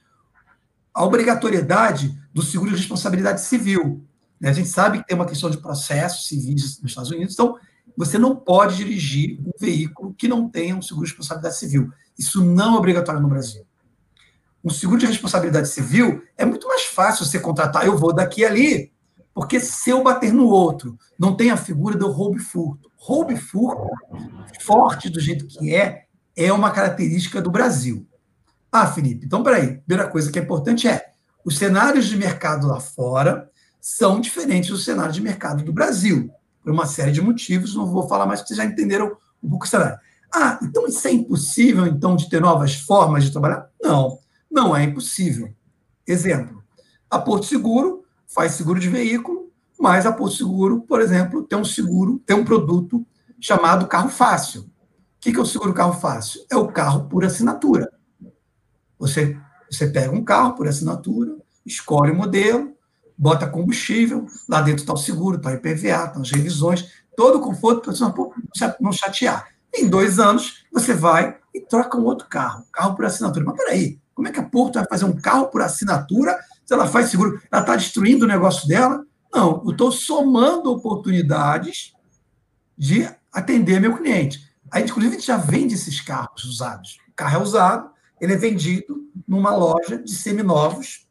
a obrigatoriedade do seguro de responsabilidade civil. Né? A gente sabe que tem uma questão de processos civis nos Estados Unidos, então você não pode dirigir um veículo que não tenha um seguro de responsabilidade civil. Isso não é obrigatório no Brasil. Um seguro de responsabilidade civil é muito mais fácil você contratar, eu vou daqui e ali, porque se eu bater no outro, não tem a figura do roubo e furto. Roubo e furto, forte do jeito que é uma característica do Brasil. Ah, Felipe, então peraí, primeira coisa que é importante Os cenários de mercado lá fora são diferentes do cenário de mercado do Brasil, por uma série de motivos, não vou falar mais, porque vocês já entenderam um pouco o cenário. Ah, então isso é impossível, então, de ter novas formas de trabalhar? Não, não é impossível. Exemplo, a Porto Seguro faz seguro de veículo, mas a Porto Seguro, por exemplo, tem um produto chamado Carro Fácil. O que é o seguro Carro Fácil? É o carro por assinatura. Você pega um carro por assinatura, escolhe o modelo, bota combustível, lá dentro está o seguro, está o IPVA, estão as revisões, todo o conforto para você não chatear. Em 2 anos, você vai e troca um outro carro por assinatura. Mas peraí, como é que a Porto vai fazer um carro por assinatura se ela faz seguro? Ela está destruindo o negócio dela? Não, eu estou somando oportunidades de atender meu cliente. Aí, inclusive, a gente já vende esses carros usados. O carro é usado, ele é vendido numa loja de seminovos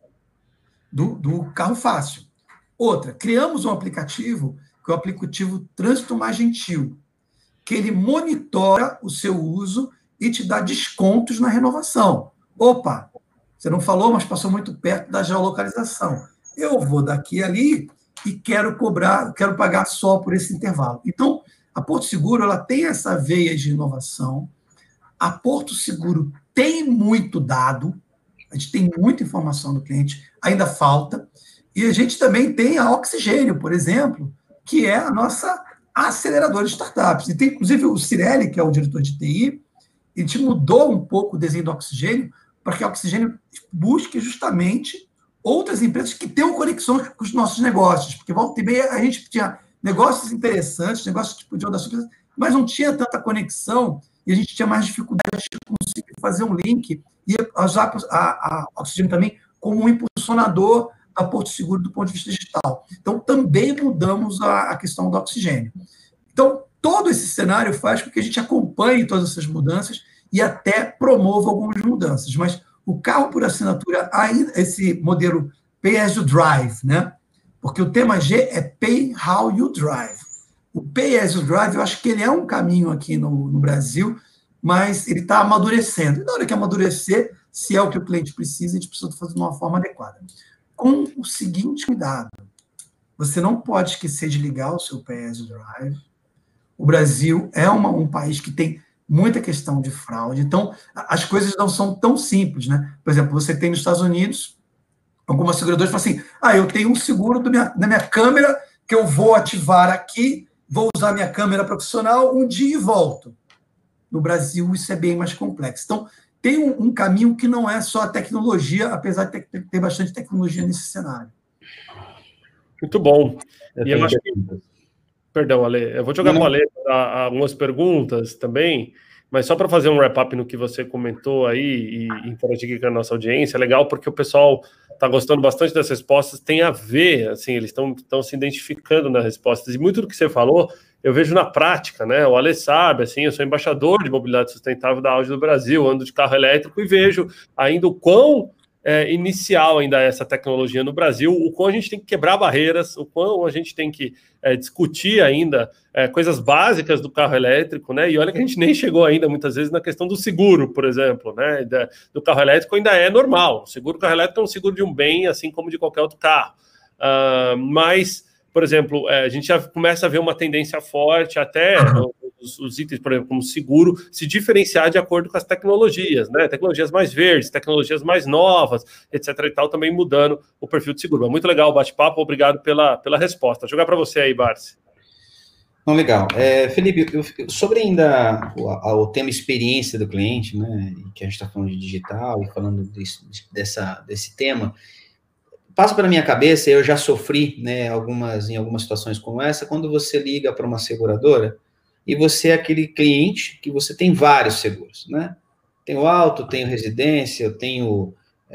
do Carro Fácil. Outra, criamos um aplicativo, que é o aplicativo Trânsito Mais Gentil, que ele monitora o seu uso e te dá descontos na renovação. Opa, você não falou, mas passou muito perto da geolocalização. Eu vou daqui e ali e quero pagar só por esse intervalo. Então, a Porto Seguro ela tem essa veia de inovação. A Porto Seguro tem muito dado, a gente tem muita informação do cliente, ainda falta. E a gente também tem a Oxigênio, por exemplo, que é a nossa aceleradora de startups. E tem, inclusive, o Cirelli, que é o diretor de TI, a gente mudou um pouco o desenho do Oxigênio para que a Oxigênio busque justamente outras empresas que tenham conexão com os nossos negócios. Porque volta e meia a gente tinha negócios interessantes, negócios que podiam dar surpresa, mas não tinha tanta conexão e a gente tinha mais dificuldade de conseguir fazer um link e usar a Oxigênio também como um impulsionador da Porto Seguro do ponto de vista digital. Então, também mudamos a questão do Oxigênio. Então, todo esse cenário faz com que a gente acompanhe todas essas mudanças e até promova algumas mudanças. Mas o carro por assinatura, esse modelo Pay as you Drive, né? Porque o tema G é Pay How You Drive. O Pay as you Drive, eu acho que ele é um caminho aqui no Brasil, mas ele está amadurecendo. E na hora que amadurecer, se é o que o cliente precisa, a gente precisa fazer de uma forma adequada. Com o seguinte cuidado, você não pode esquecer de ligar o seu Pay as you Drive. O Brasil é um país que tem muita questão de fraude, então as coisas não são tão simples, né? Por exemplo, você tem nos Estados Unidos algumas seguradoras falam assim, eu tenho um seguro da minha câmera que eu vou ativar aqui, vou usar minha câmera profissional um dia e volto. No Brasil, isso é bem mais complexo. Então, tem um caminho que não é só a tecnologia, apesar de ter bastante tecnologia nesse cenário. Muito bom. E eu acho que... Perdão, Ale, eu vou jogar para o Ale algumas perguntas também, mas só para fazer um wrap-up no que você comentou aí e interagir aqui com a nossa audiência, é legal porque o pessoal está gostando bastante das respostas, tem a ver, assim, eles estão se identificando nas respostas, e muito do que você falou, eu vejo na prática, né? O Ale sabe, assim, eu sou embaixador de mobilidade sustentável da Audi do Brasil, ando de carro elétrico e vejo ainda o quão inicial ainda é essa tecnologia no Brasil, o quão a gente tem que quebrar barreiras, o quão a gente tem que discutir ainda coisas básicas do carro elétrico, né? E olha que a gente nem chegou ainda muitas vezes na questão do seguro, por exemplo, né? Do carro elétrico ainda é normal. O seguro do carro elétrico é um seguro de um bem, assim como de qualquer outro carro. Mas, por exemplo, a gente já começa a ver uma tendência forte até os itens, por exemplo, como seguro, se diferenciar de acordo com as tecnologias, né? Tecnologias mais verdes, tecnologias mais novas, etc. e tal, também mudando o perfil de seguro. Mas muito legal o bate-papo, obrigado pela resposta. Vou jogar para você aí, Barsi. Não, legal. Felipe, sobre ainda o tema experiência do cliente, né, que a gente está falando de digital e falando desse tema, passa pela minha cabeça, eu já sofri, né, em algumas situações como essa, quando você liga para uma seguradora e você é aquele cliente que você tem vários seguros, né? Tenho auto, tenho residência, eu tenho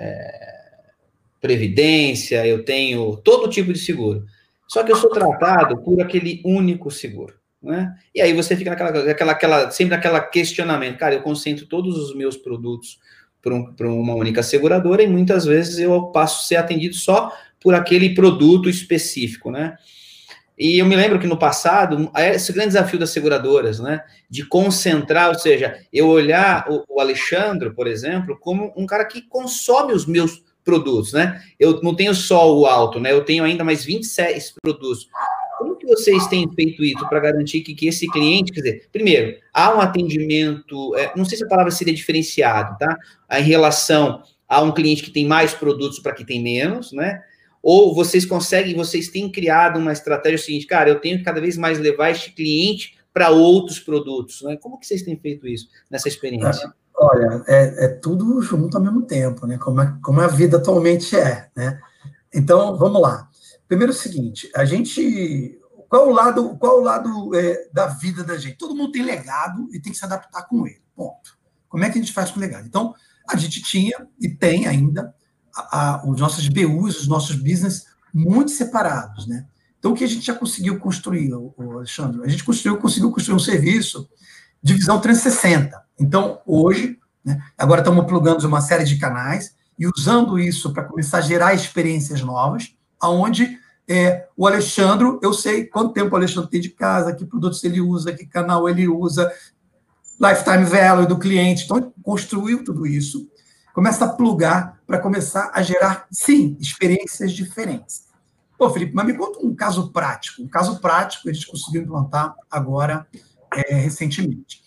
previdência, eu tenho todo tipo de seguro. Só que eu sou tratado por aquele único seguro, né? E aí você fica sempre naquela questionamento, cara, eu concentro todos os meus produtos para uma única seguradora e muitas vezes eu passo a ser atendido só por aquele produto específico, né? E eu me lembro que no passado, esse grande desafio das seguradoras, né, de concentrar, ou seja, eu olhar o Alexandre, por exemplo, como um cara que consome os meus produtos, né? Eu não tenho só o Auto, né? Eu tenho ainda mais 26 produtos. Como que vocês têm feito isso para garantir que esse cliente, quer dizer, primeiro, há um atendimento, não sei se a palavra seria diferenciado, tá? Em relação a um cliente que tem mais produtos para que tem menos, né? Ou vocês têm criado uma estratégia seguinte, cara, eu tenho que cada vez mais levar este cliente para outros produtos, né? Como que vocês têm feito isso nessa experiência? Olha, é tudo junto ao mesmo tempo, né? Como a vida atualmente é, né? Então, vamos lá. Primeiro é o seguinte, qual o lado da vida da gente? Todo mundo tem legado e tem que se adaptar com ele, ponto. Como é que a gente faz com o legado? Então, a gente tinha e tem ainda os nossos BUs, os nossos business muito separados, né? Então, o que a gente já conseguiu construir, Alexandre? A gente conseguiu construir um serviço de visão 360. Então, hoje, né, agora estamos plugando uma série de canais e usando isso para começar a gerar experiências novas, onde o Alexandre, eu sei quanto tempo o Alexandre tem de casa, que produtos ele usa, que canal ele usa, lifetime value do cliente. Então, construiu tudo isso, começa a plugar para começar a gerar, sim, experiências diferentes. Pô, Felipe, mas me conta um caso prático. Um caso prático a gente conseguiu implantar agora, recentemente.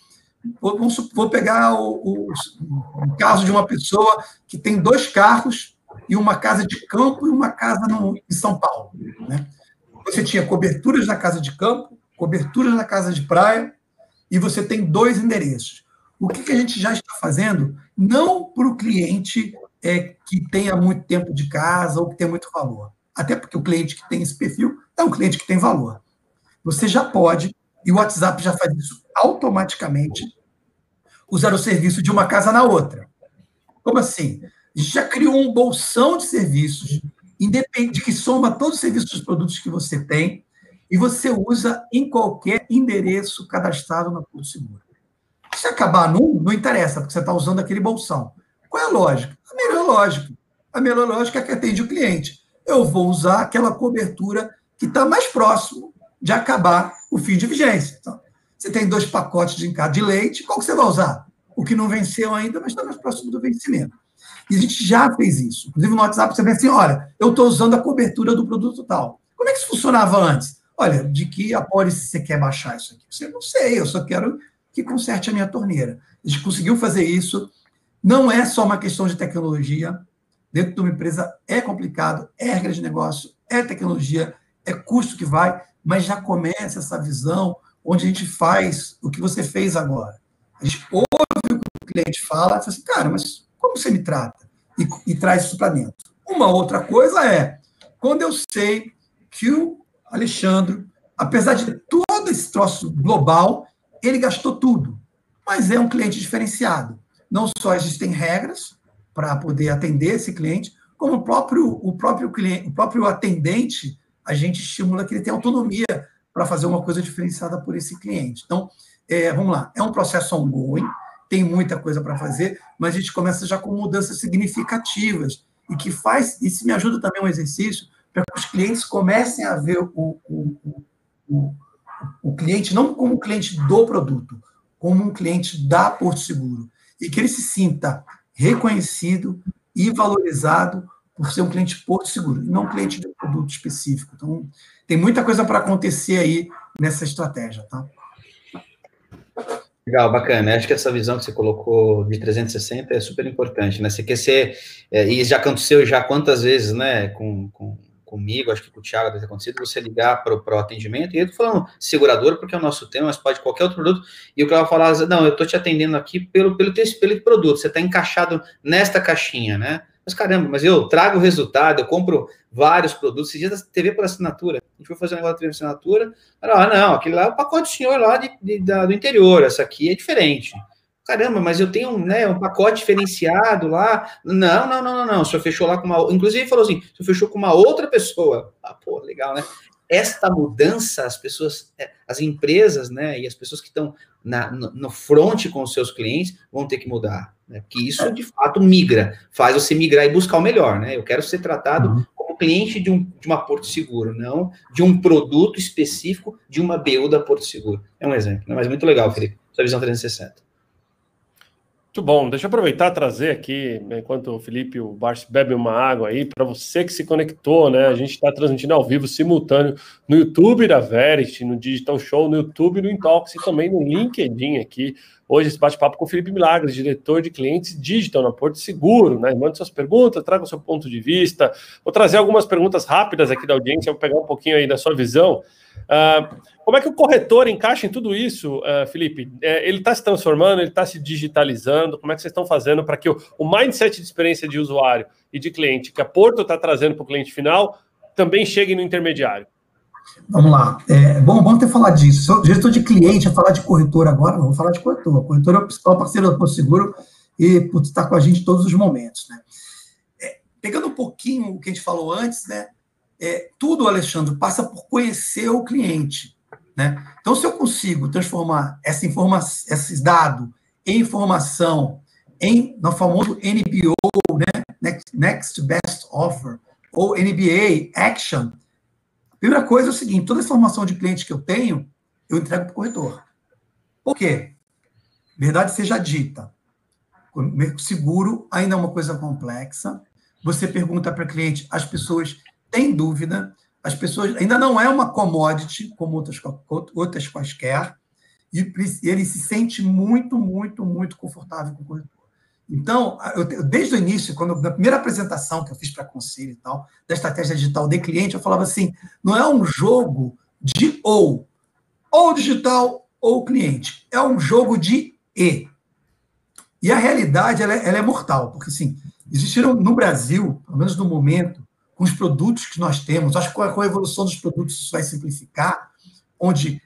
Vou pegar o caso de uma pessoa que tem 2 carros e uma casa de campo e uma casa em São Paulo, né? Você tinha coberturas na casa de campo, coberturas na casa de praia, e você tem 2 endereços. O que a gente já está fazendo, não para o cliente que tenha muito tempo de casa ou que tenha muito valor, até porque o cliente que tem esse perfil é um cliente que tem valor. Você já pode, e o WhatsApp já faz isso automaticamente, usar o serviço de uma casa na outra. Como assim? A gente já criou um bolsão de serviços, independente, que soma todos os serviços dos produtos que você tem, e você usa em qualquer endereço cadastrado na Porto Seguro. Se acabar não interessa, porque você está usando aquele bolsão. Qual é a lógica? A melhor lógica. A melhor lógica é que atende o cliente. Eu vou usar aquela cobertura que está mais próximo de acabar o fim de vigência. Então, você tem 2 pacotes de leite, qual que você vai usar? O que não venceu ainda, mas está mais próximo do vencimento. E a gente já fez isso. Inclusive, no WhatsApp, você vê assim, olha, eu estou usando a cobertura do produto tal. Como é que isso funcionava antes? Olha, de que apólice você quer baixar isso aqui? Você não sei, eu só quero que conserte a minha torneira. A gente conseguiu fazer isso. Não é só uma questão de tecnologia. Dentro de uma empresa é complicado, é regra de negócio, é tecnologia, é custo que vai, mas já começa essa visão onde a gente faz o que você fez agora. A gente ouve o que o cliente fala e fala assim, cara, mas como você me trata? E traz isso para dentro. Uma outra coisa é, quando eu sei que o Alexandre, apesar de todo esse troço global, ele gastou tudo, mas é um cliente diferenciado. Não só existem regras para poder atender esse cliente, como o próprio cliente, o próprio atendente, a gente estimula que ele tenha autonomia para fazer uma coisa diferenciada por esse cliente. Então, vamos lá, é um processo ongoing, tem muita coisa para fazer, mas a gente começa já com mudanças significativas, e que faz, isso me ajuda também um exercício, para que os clientes comecem a ver o cliente não como um cliente do produto, como um cliente da Porto Seguro, e que ele se sinta reconhecido e valorizado por ser um cliente Porto Seguro, e não um cliente de um produto específico. Então, tem muita coisa para acontecer aí nessa estratégia, tá? Legal, bacana. Acho que essa visão que você colocou de 360 é super importante, né? Você quer ser, e já aconteceu já quantas vezes, né, comigo, acho que com o Thiago deve ter acontecido, você ligar para o atendimento, e eu estou falando seguradora porque é o nosso tema, mas pode qualquer outro produto, e o cara vai falar, não, eu estou te atendendo aqui pelo produto, você está encaixado nesta caixinha, né? Mas caramba, mas eu trago o resultado, eu compro vários produtos, esses dias da TV por assinatura, a gente foi fazer um negócio de TV por assinatura, não, aquele lá é o pacote do senhor lá do interior, essa aqui é diferente. Caramba, mas eu tenho um pacote diferenciado lá. Não. O senhor fechou lá com uma... Inclusive, falou assim, o senhor fechou com uma outra pessoa. Ah, pô, legal, né? Esta mudança, as pessoas, as empresas, né, e as pessoas que estão no front com os seus clientes vão ter que mudar, né? Porque isso, de fato, faz você migrar e buscar o melhor, né? Eu quero ser tratado como cliente de uma Porto Seguro, não de um produto específico de uma BU da Porto Seguro. É um exemplo, né? Mas muito legal, Felipe, sua visão 360. Muito bom. Deixa eu aproveitar e trazer aqui, enquanto o Felipe e o Barsi bebem uma água aí, para você que se conectou, né? A gente está transmitindo ao vivo, simultâneo, no YouTube da Verity, no Digital Show, no YouTube, no Intalks e também no LinkedIn aqui. Hoje esse bate-papo com o Felipe Milagres, diretor de clientes digital na Porto Seguro, né? Mande suas perguntas, traga o seu ponto de vista. Vou trazer algumas perguntas rápidas aqui da audiência, vou pegar um pouquinho aí da sua visão. Como é que o corretor encaixa em tudo isso, Felipe? Ele está se transformando, ele está se digitalizando? Como é que vocês estão fazendo para que o mindset de experiência de usuário e de cliente que a Porto está trazendo para o cliente final também chegue no intermediário? Vamos lá. Bom ter falado disso. Sou gestor de cliente, a falar de corretor agora, não vou falar de corretor. O corretor é o principal parceiro da Porto Seguro e está com a gente em todos os momentos, né? Pegando um pouquinho o que a gente falou antes, né? Tudo, Alexandre, passa por conhecer o cliente, né? Então, se eu consigo transformar esses dados em informação, no famoso NBO, né? Next Best Offer, ou NBA Action, a primeira coisa é o seguinte: toda a informação de cliente que eu tenho, eu entrego para o corretor. Por quê? Verdade seja dita, o seguro ainda é uma coisa complexa. Você pergunta para o cliente, as pessoas têm dúvida, as pessoas ainda não é uma commodity, como outras quaisquer, e ele se sente muito, muito, muito confortável com o corretor. Então, desde o início, na primeira apresentação que eu fiz para a Conselho e tal, da estratégia digital de cliente, eu falava assim, não é um jogo de ou digital ou cliente, é um jogo de e. E a realidade, ela é mortal, porque, assim, existiram no Brasil, pelo menos no momento, com os produtos que nós temos, acho que com a evolução dos produtos isso vai simplificar, onde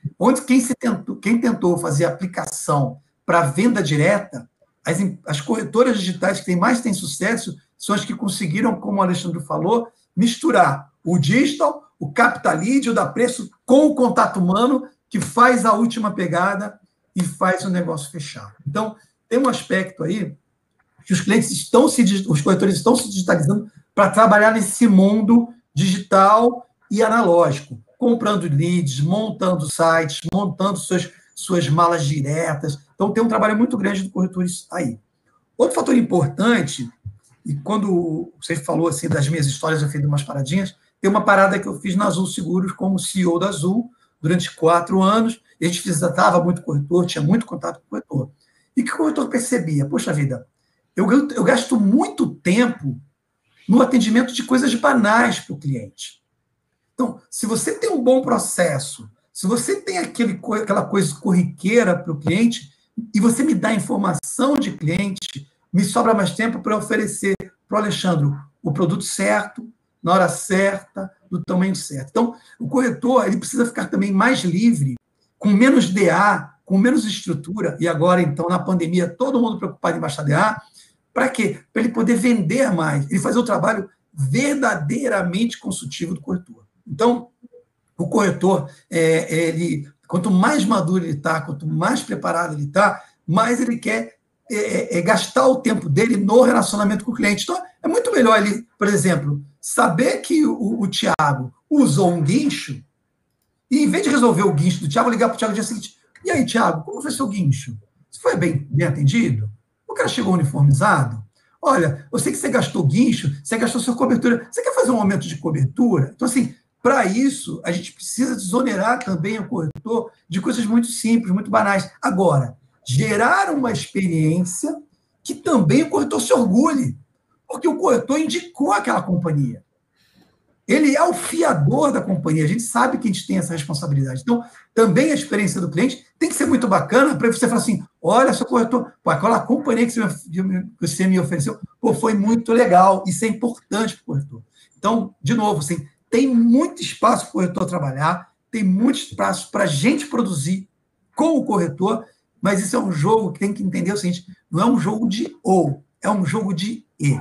quem tentou fazer aplicação para venda direta, as corretoras digitais que têm sucesso são as que conseguiram, como o Alexandre falou, misturar o digital, o capital lead, o da preço, com o contato humano, que faz a última pegada e faz o negócio fechar. Então, tem um aspecto aí que os corretores estão se digitalizando para trabalhar nesse mundo digital e analógico, comprando leads, montando sites, montando suas malas diretas. Então, tem um trabalho muito grande do corretores aí. Outro fator importante, e quando você falou assim das minhas histórias, eu fiz umas paradinhas, tem uma parada que eu fiz na Azul Seguros como CEO da Azul durante 4 anos, e a gente visitava muito corretor, tinha muito contato com o corretor. E que o corretor percebia? Poxa vida, eu gasto muito tempo no atendimento de coisas banais para o cliente. Então, se você tem um bom processo, se você tem aquela coisa corriqueira para o cliente, e você me dá informação de cliente, me sobra mais tempo para oferecer para o Alexandre o produto certo, na hora certa, do tamanho certo. Então, o corretor ele precisa ficar também mais livre, com menos DA, com menos estrutura, e agora, então, na pandemia, todo mundo preocupado em baixar DA. Para quê? Para ele poder vender mais, ele fazer o trabalho verdadeiramente consultivo do corretor. Então, o corretor, quanto mais maduro ele está, quanto mais preparado ele está, mais ele quer gastar o tempo dele no relacionamento com o cliente. Então, é muito melhor ele, por exemplo, saber que o Thiago usou um guincho, e em vez de resolver o guincho do Thiago, ligar para o Thiago no dia seguinte: e aí, Thiago, como foi seu guincho? Você foi bem atendido? O cara chegou uniformizado? Olha, eu sei que você gastou guincho, você gastou sua cobertura. Você quer fazer um aumento de cobertura? Então, assim, para isso, a gente precisa desonerar também o corretor de coisas muito simples, muito banais. Agora, gerar uma experiência que também o corretor se orgulhe, porque o corretor indicou aquela companhia. Ele é o fiador da companhia, a gente sabe que a gente tem essa responsabilidade. Então, também a experiência do cliente tem que ser muito bacana para você falar assim: olha, seu corretor, aquela companhia que você me ofereceu, foi muito legal, isso é importante para o corretor. Então, de novo, assim, tem muito espaço para o corretor trabalhar, tem muito espaço para a gente produzir com o corretor, mas isso é um jogo que tem que entender o seguinte: não é um jogo de ou, é um jogo de e.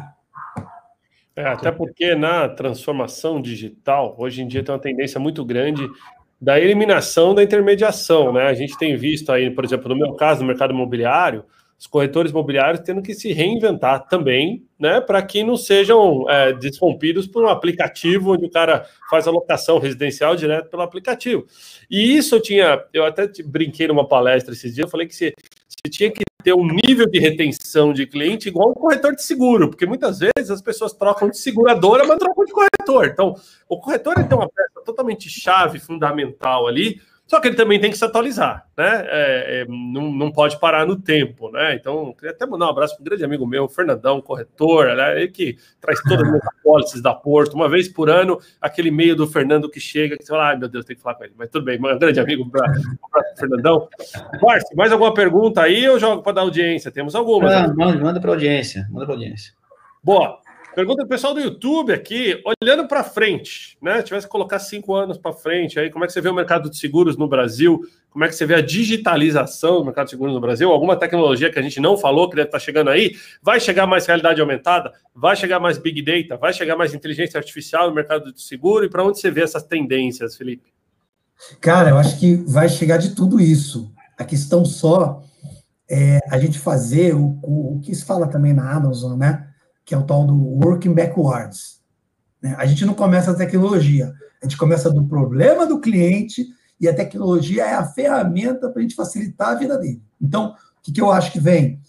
Até porque na transformação digital, hoje em dia tem uma tendência muito grande da eliminação da intermediação, né? A gente tem visto aí, por exemplo, no meu caso, no mercado imobiliário, os corretores imobiliários tendo que se reinventar também, né, para que não sejam desrompidos por um aplicativo onde o cara faz a locação residencial direto pelo aplicativo. E isso eu até brinquei numa palestra esses dias, eu falei que você tinha que ter um nível de retenção de cliente igual um corretor de seguro, porque muitas vezes as pessoas trocam de seguradora, mas trocam de corretor. Então, o corretor tem uma peça totalmente chave, fundamental ali, só que ele também tem que se atualizar, né? Não pode parar no tempo, né? Então, queria até mandar um abraço para um grande amigo meu, Fernandão, corretor, né? Ele que traz todas as minhas apólices da Porto. Uma vez por ano, aquele e-mail do Fernando que chega, que você fala, ai meu Deus, tem que falar com ele. Mas tudo bem, um grande amigo para Fernandão. Márcio, mais alguma pergunta aí ou jogo para dar audiência? Temos algumas. Manda para audiência, Boa. Pergunta do pessoal do YouTube aqui, olhando para frente, né? Tivesse que colocar 5 anos para frente, aí como é que você vê o mercado de seguros no Brasil? Como é que você vê a digitalização do mercado de seguros no Brasil? Alguma tecnologia que a gente não falou, que deve estar chegando aí? Vai chegar mais realidade aumentada? Vai chegar mais Big Data? Vai chegar mais inteligência artificial no mercado de seguro? E para onde você vê essas tendências, Felipe? Cara, eu acho que vai chegar de tudo isso. A questão só é a gente fazer o que se fala também na Amazon, né? Que é o tal do working backwards. Né? A gente não começa a tecnologia, a gente começa do problema do cliente e a tecnologia é a ferramenta para a gente facilitar a vida dele. Então, o que eu acho que vem?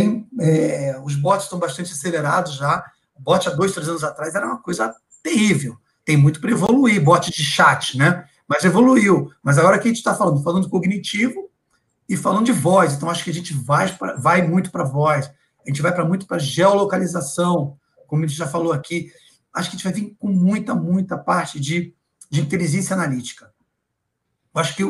Os bots estão bastante acelerados já. O bot há 2, 3 anos atrás era uma coisa terrível. Tem muito para evoluir, bot de chat, né? Mas evoluiu. Mas agora que a gente está falando de cognitivo e falando de voz. Então, acho que a gente vai muito para voz. A gente vai muito para geolocalização, como a gente já falou aqui. Acho que a gente vai vir com muita parte de inteligência analítica. Eu acho que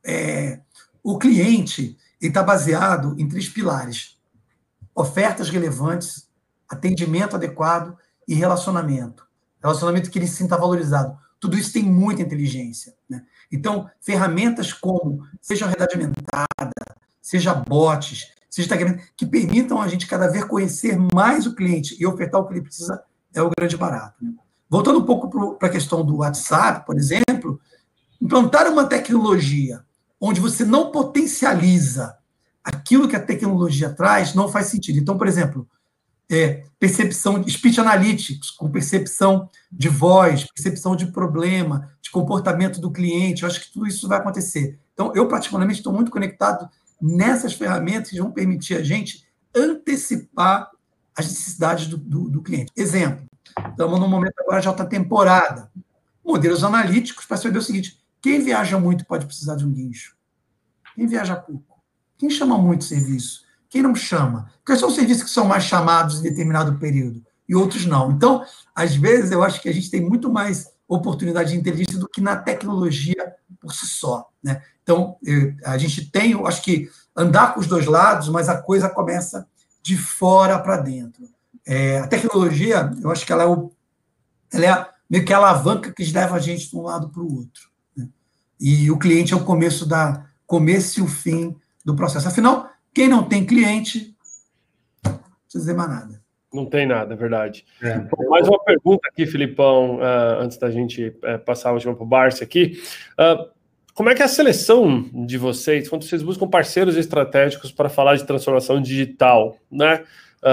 o cliente está baseado em 3 pilares: ofertas relevantes, atendimento adequado e relacionamento. Relacionamento que ele se sinta valorizado. Tudo isso tem muita inteligência, né? Então, ferramentas como, seja realidade aumentada, seja bots, que permitam a gente cada vez conhecer mais o cliente e ofertar o que ele precisa, é o grande barato. Né? Voltando um pouco para a questão do WhatsApp, por exemplo, implantar uma tecnologia onde você não potencializa aquilo que a tecnologia traz não faz sentido. Então, por exemplo, percepção de speech analytics, com percepção de voz, percepção de problema, de comportamento do cliente, eu acho que tudo isso vai acontecer. Então, eu particularmente estou muito conectado nessas ferramentas que vão permitir a gente antecipar as necessidades do cliente. Exemplo, estamos num momento agora de alta temporada. Modelos analíticos para saber o seguinte: quem viaja muito pode precisar de um guincho? Quem viaja pouco? Quem chama muito serviço? Quem não chama? Quais são os serviços que são mais chamados em determinado período e outros não? Então, às vezes, eu acho que a gente tem muito mais oportunidade de inteligência do que na tecnologia por si só, né? Então, a gente tem, eu acho que, andar com os 2 lados, mas a coisa começa de fora para dentro. A tecnologia, eu acho que ela é meio que a alavanca que leva a gente de um lado para o outro, né? E o cliente é o começo e o fim do processo. Afinal, quem não tem cliente, não precisa dizer mais nada. Não tem nada, é verdade. Mais uma pergunta aqui, Filipão, antes da gente passar o último para o Barça aqui. Como é que é a seleção de vocês, quando vocês buscam parceiros estratégicos para falar de transformação digital, né?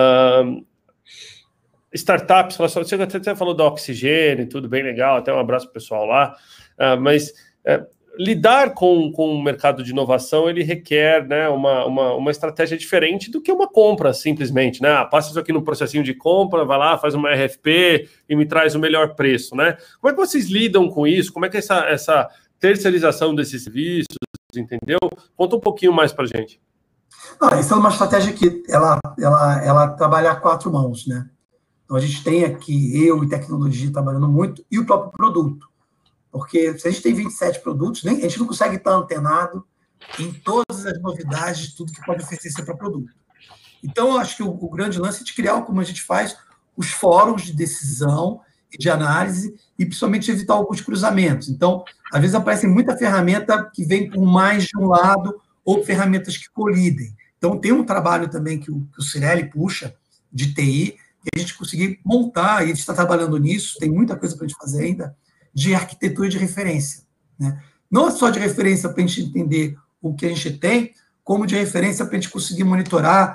Startups, você até falou da Oxigênio, tudo bem legal, até um abraço para o pessoal lá, mas lidar com o mercado de inovação, ele requer, né, uma estratégia diferente do que uma compra, simplesmente, né? Passa isso aqui no processinho de compra, vai lá, faz uma RFP e me traz o melhor preço, né? Como é que vocês lidam com isso? Como é que é essa terceirização desses serviços, entendeu? Conta um pouquinho mais para a gente. Essa é uma estratégia que ela trabalha a 4 mãos, né? Então, a gente tem aqui eu e tecnologia trabalhando muito e o próprio produto. Porque se a gente tem 27 produtos, a gente não consegue estar antenado em todas as novidades, tudo que pode oferecer para produto. Então, eu acho que o grande lance é de criar, como a gente faz, os fóruns de decisão e de análise, e principalmente evitar alguns cruzamentos. Então, às vezes aparece muita ferramenta que vem por mais de um lado, ou ferramentas que colidem. Então, tem um trabalho também que o Cirelli puxa, de TI, que a gente conseguir montar, e a gente está trabalhando nisso, tem muita coisa para a gente fazer ainda, de arquitetura de referência, né? Não só de referência para a gente entender o que a gente tem, como de referência para a gente conseguir monitorar como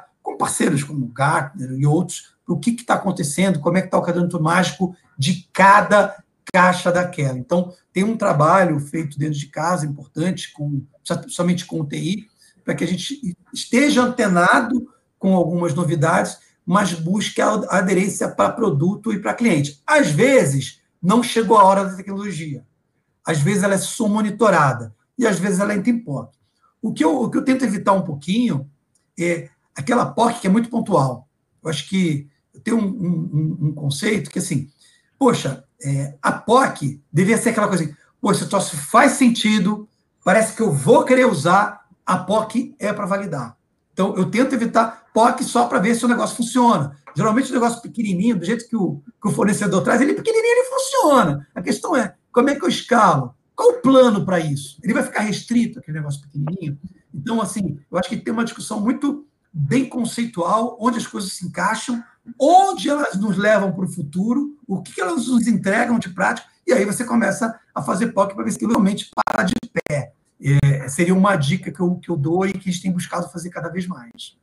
parceiros como Gartner e outros, o que está acontecendo, como é que está o quadrante mágico de cada caixa daquela. Então, tem um trabalho feito dentro de casa, importante, somente com o TI, para que a gente esteja antenado com algumas novidades, mas busque a aderência para produto e para cliente. Às vezes, não chegou a hora da tecnologia. Às vezes, ela é só monitorada. E, às vezes, ela entra em POC. O que eu tento evitar um pouquinho é aquela POC que é muito pontual. Eu acho que eu tenho um conceito que, assim, poxa, a POC deveria ser aquela coisa assim, poxa, se faz sentido, parece que eu vou querer usar, a POC é para validar. Então, eu tento evitar POC só para ver se o negócio funciona. Geralmente, o negócio pequenininho, do jeito que o fornecedor traz, ele é pequenininho, ele funciona. A questão é, como é que eu escalo? Qual o plano para isso? Ele vai ficar restrito, aquele negócio pequenininho? Então, assim, eu acho que tem uma discussão muito bem conceitual, onde as coisas se encaixam, onde elas nos levam para o futuro, o que elas nos entregam de prática, e aí você começa a fazer POC para ver se aquilo realmente para de pé. Seria uma dica que eu dou e que a gente tem buscado fazer cada vez mais.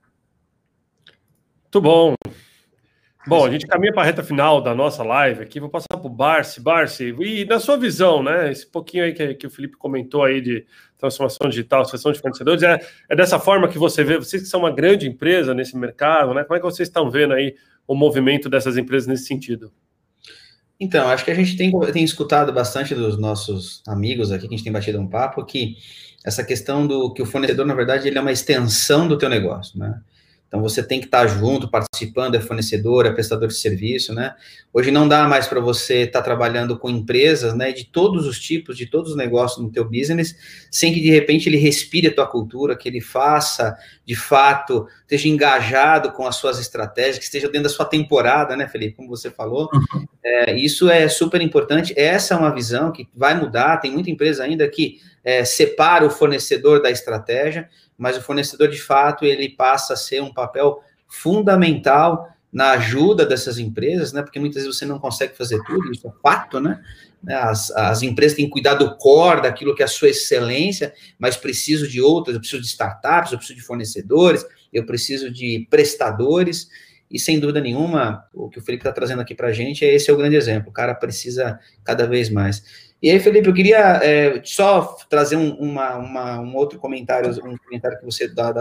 Muito bom. Bom, a gente caminha para a reta final da nossa live aqui. Vou passar para o Barsi. Barsi, e na sua visão, né? Esse pouquinho aí que o Felipe comentou aí de transformação digital, seleção de fornecedores, é dessa forma que você vê, vocês que são uma grande empresa nesse mercado, né? Como é que vocês estão vendo aí o movimento dessas empresas nesse sentido? Então, acho que a gente tem escutado bastante dos nossos amigos aqui, que a gente tem batido um papo, que essa questão do que o fornecedor, na verdade, ele é uma extensão do teu negócio, né? Então, você tem que estar junto, participando, é fornecedor, é prestador de serviço, né? Hoje não dá mais para você estar trabalhando com empresas, né, de todos os tipos, de todos os negócios no teu business, sem que, de repente, ele respire a tua cultura, que ele faça, de fato, esteja engajado com as suas estratégias, que esteja dentro da sua temporada, né, Felipe, como você falou. Isso é super importante. Essa é uma visão que vai mudar. Tem muita empresa ainda que separa o fornecedor da estratégia, mas o fornecedor, de fato, ele passa a ser um papel fundamental na ajuda dessas empresas, né? Porque muitas vezes você não consegue fazer tudo, isso é fato, né? As empresas têm que cuidar do core, daquilo que é a sua excelência, mas preciso de outras, eu preciso de startups, eu preciso de fornecedores, eu preciso de prestadores, e sem dúvida nenhuma, o que o Felipe está trazendo aqui para a gente, esse é o grande exemplo, o cara precisa cada vez mais. E aí, Felipe, eu queria só trazer um outro comentário, um comentário que você dá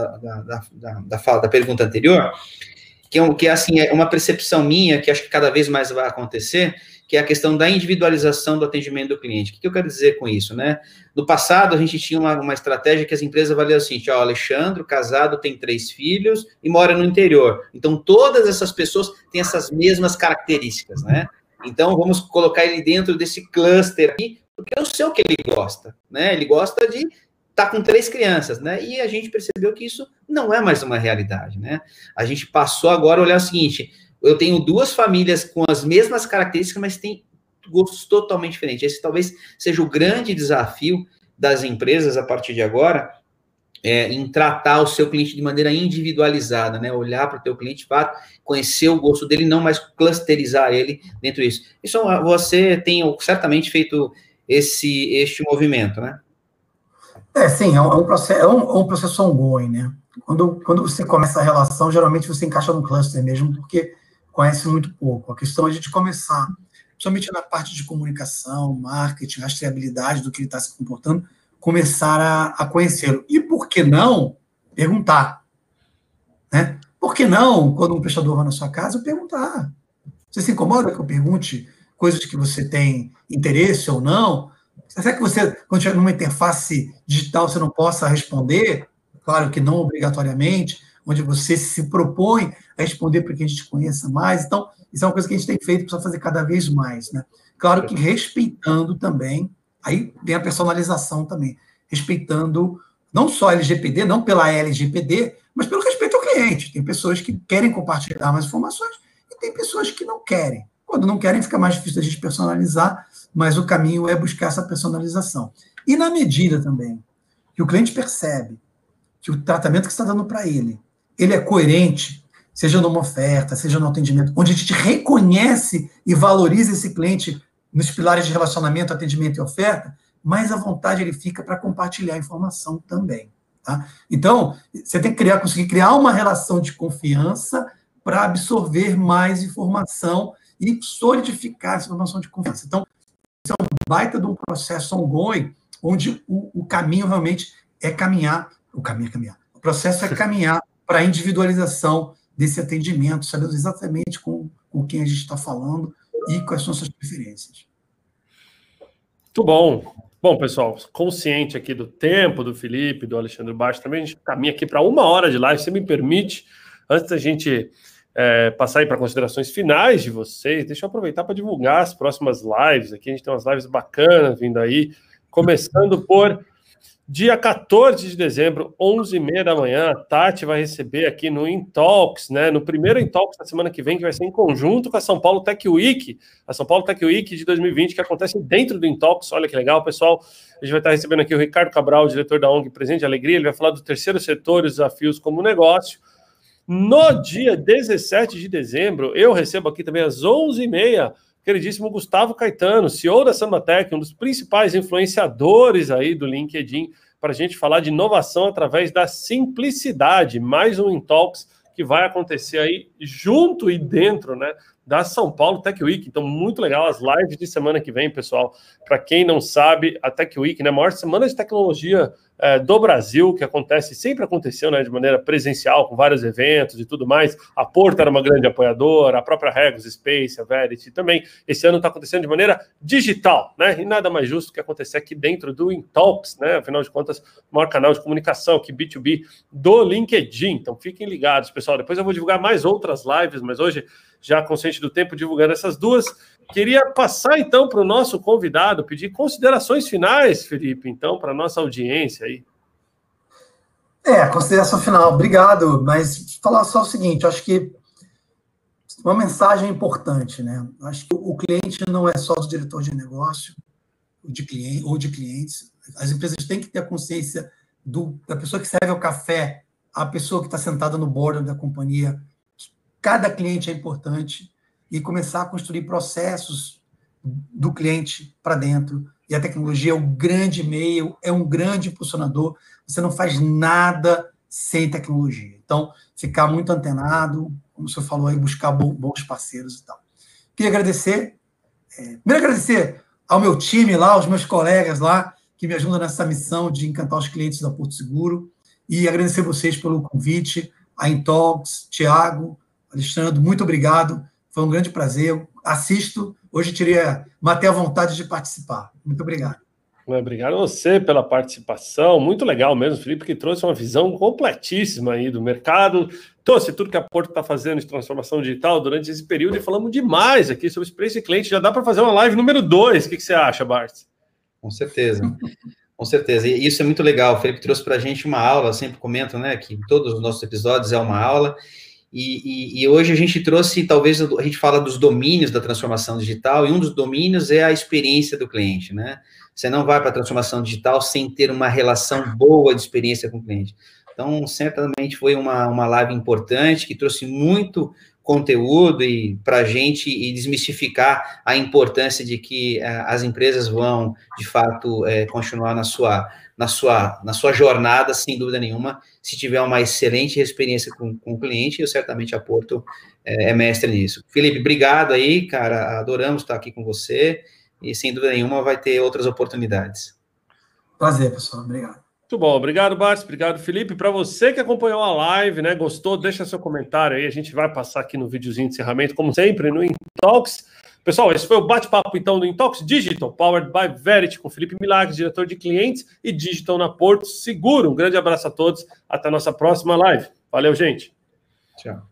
da pergunta anterior, que assim, é uma percepção minha, que acho que cada vez mais vai acontecer, que é a questão da individualização do atendimento do cliente. O que eu quero dizer com isso, né? No passado, a gente tinha uma estratégia que as empresas avaliam assim, ó, Alexandre, casado, tem 3 filhos e mora no interior. Então, todas essas pessoas têm essas mesmas características, né? Então, vamos colocar ele dentro desse cluster aqui, porque eu sei o que ele gosta, né? Ele gosta de estar com 3 crianças, né? E a gente percebeu que isso não é mais uma realidade, né? A gente passou agora a olhar o seguinte, eu tenho 2 famílias com as mesmas características, mas tem gostos totalmente diferentes. Esse talvez seja o grande desafio das empresas a partir de agora, em tratar o seu cliente de maneira individualizada, né? Olhar para o teu cliente, conhecer o gosto dele, não mais clusterizar ele dentro disso. Isso você tem certamente feito este movimento, né? Sim, é um processo ongoing, né? Quando você começa a relação, geralmente você encaixa no cluster mesmo, porque conhece muito pouco. A questão é a gente começar, principalmente na parte de comunicação, marketing, rastreabilidade do que ele está se comportando, começar a conhecê-lo. E por que não perguntar? Né? Por que não, quando um prestador vai na sua casa, perguntar? Você se incomoda que eu pergunte coisas que você tem interesse ou não? Será que você, quando estiver numa interface digital, você não possa responder? Claro que não obrigatoriamente, onde você se propõe a responder para que a gente conheça mais. Então, isso é uma coisa que a gente tem feito, precisa fazer cada vez mais, né? Claro que respeitando também, aí vem a personalização também, respeitando não só a LGPD, não pela LGPD, mas pelo respeito ao cliente. Tem pessoas que querem compartilhar mais informações e tem pessoas que não querem. Quando não querem, fica mais difícil a gente personalizar, mas o caminho é buscar essa personalização. E na medida também que o cliente percebe que o tratamento que você está dando para ele é coerente, seja numa oferta, seja no atendimento, onde a gente reconhece e valoriza esse cliente nos pilares de relacionamento, atendimento e oferta, mais à vontade ele fica para compartilhar a informação também. Tá? Então, você tem que conseguir criar uma relação de confiança para absorver mais informação e solidificar essa informação de confiança. Então, isso é um baita de um processo ongoing, onde o caminho realmente é caminhar, o processo é caminhar para a individualização desse atendimento, sabendo exatamente com quem a gente está falando e quais são suas preferências. Muito bom. Bom, pessoal, consciente aqui do tempo do Felipe, do Alexandre Baixo, também a gente caminha aqui para 1 hora de live, se me permite, antes da gente passar aí para considerações finais de vocês, deixa eu aproveitar para divulgar as próximas lives aqui, a gente tem umas lives bacanas vindo aí, começando por dia 14 de dezembro, 11h30 da manhã, a Tati vai receber aqui no Intalks, né, no primeiro Intalks da semana que vem, que vai ser em conjunto com a São Paulo Tech Week, a São Paulo Tech Week de 2020, que acontece dentro do Intalks. Olha que legal, pessoal. A gente vai estar recebendo aqui o Ricardo Cabral, diretor da ONG Presente Alegria, ele vai falar do terceiro setor e os desafios como negócio. No dia 17 de dezembro, eu recebo aqui também às 11h30, queridíssimo Gustavo Caetano, CEO da Sambatec, um dos principais influenciadores aí do LinkedIn, para a gente falar de inovação através da simplicidade. Mais um Intalks que vai acontecer aí junto e dentro, né, da São Paulo Tech Week. Então, muito legal as lives de semana que vem, pessoal. Para quem não sabe, a Tech Week, né, a maior semana de tecnologia do Brasil, que sempre aconteceu, né, de maneira presencial, com vários eventos e tudo mais. A Porto era uma grande apoiadora, a própria Regos Space, a Verity também. Esse ano está acontecendo de maneira digital, né, e nada mais justo que acontecer aqui dentro do Intalks, né, afinal de contas, o maior canal de comunicação aqui, B2B, do LinkedIn. Então, fiquem ligados, pessoal. Depois eu vou divulgar mais outras lives, mas hoje, já consciente do tempo, divulgando essas duas. Queria passar, então, para o nosso convidado, pedir considerações finais, Felipe, então, para a nossa audiência aí. Consideração final, obrigado, mas falar só o seguinte, acho que uma mensagem importante, né? Acho que o cliente não é só o diretor de negócio, ou de clientes, as empresas têm que ter a consciência da pessoa que serve o café, a pessoa que está sentada no board da companhia. Cada cliente é importante e começar a construir processos do cliente para dentro. E a tecnologia é um grande meio, é um grande impulsionador. Você não faz nada sem tecnologia. Então, ficar muito antenado, como o senhor falou aí, buscar bons parceiros e tal. Queria agradecer, primeiro agradecer ao meu time lá, aos meus colegas lá, que me ajudam nessa missão de encantar os clientes da Porto Seguro, e agradecer vocês pelo convite, a Intalks, Thiago, Alexandre, muito obrigado, foi um grande prazer, eu assisto, hoje matei a vontade de participar, muito obrigado. Obrigado a você pela participação, muito legal mesmo, Felipe, que trouxe uma visão completíssima aí do mercado, trouxe tudo que a Porto está fazendo de transformação digital durante esse período e falamos demais aqui sobre experiência de cliente, já dá para fazer uma live número 2, o que você acha, Bart? Com certeza. Com certeza, e isso é muito legal, o Felipe trouxe para a gente uma aula, eu sempre comento, né, que todos os nossos episódios é uma aula, e hoje a gente trouxe, talvez, a gente fala dos domínios da transformação digital, e um dos domínios é a experiência do cliente, né, você não vai para a transformação digital sem ter uma relação boa de experiência com o cliente. Então, certamente foi uma live importante, que trouxe muito conteúdo para a gente e desmistificar a importância de que as empresas vão, de fato, continuar na sua jornada, sem dúvida nenhuma, se tiver uma excelente experiência com o cliente, e certamente a Porto é mestre nisso. Felipe, obrigado aí, cara, adoramos estar aqui com você, e sem dúvida nenhuma vai ter outras oportunidades. Prazer, pessoal, obrigado. Muito bom, obrigado, Bart, obrigado, Felipe. Para você que acompanhou a live, né, gostou, deixa seu comentário aí, a gente vai passar aqui no videozinho de encerramento, como sempre, no Intalks. Pessoal, esse foi o bate-papo, então, do Intalks Digital, powered by Verity, com Felipe Milagres, diretor de clientes e digital na Porto Seguro. Um grande abraço a todos, até a nossa próxima live. Valeu, gente. Tchau.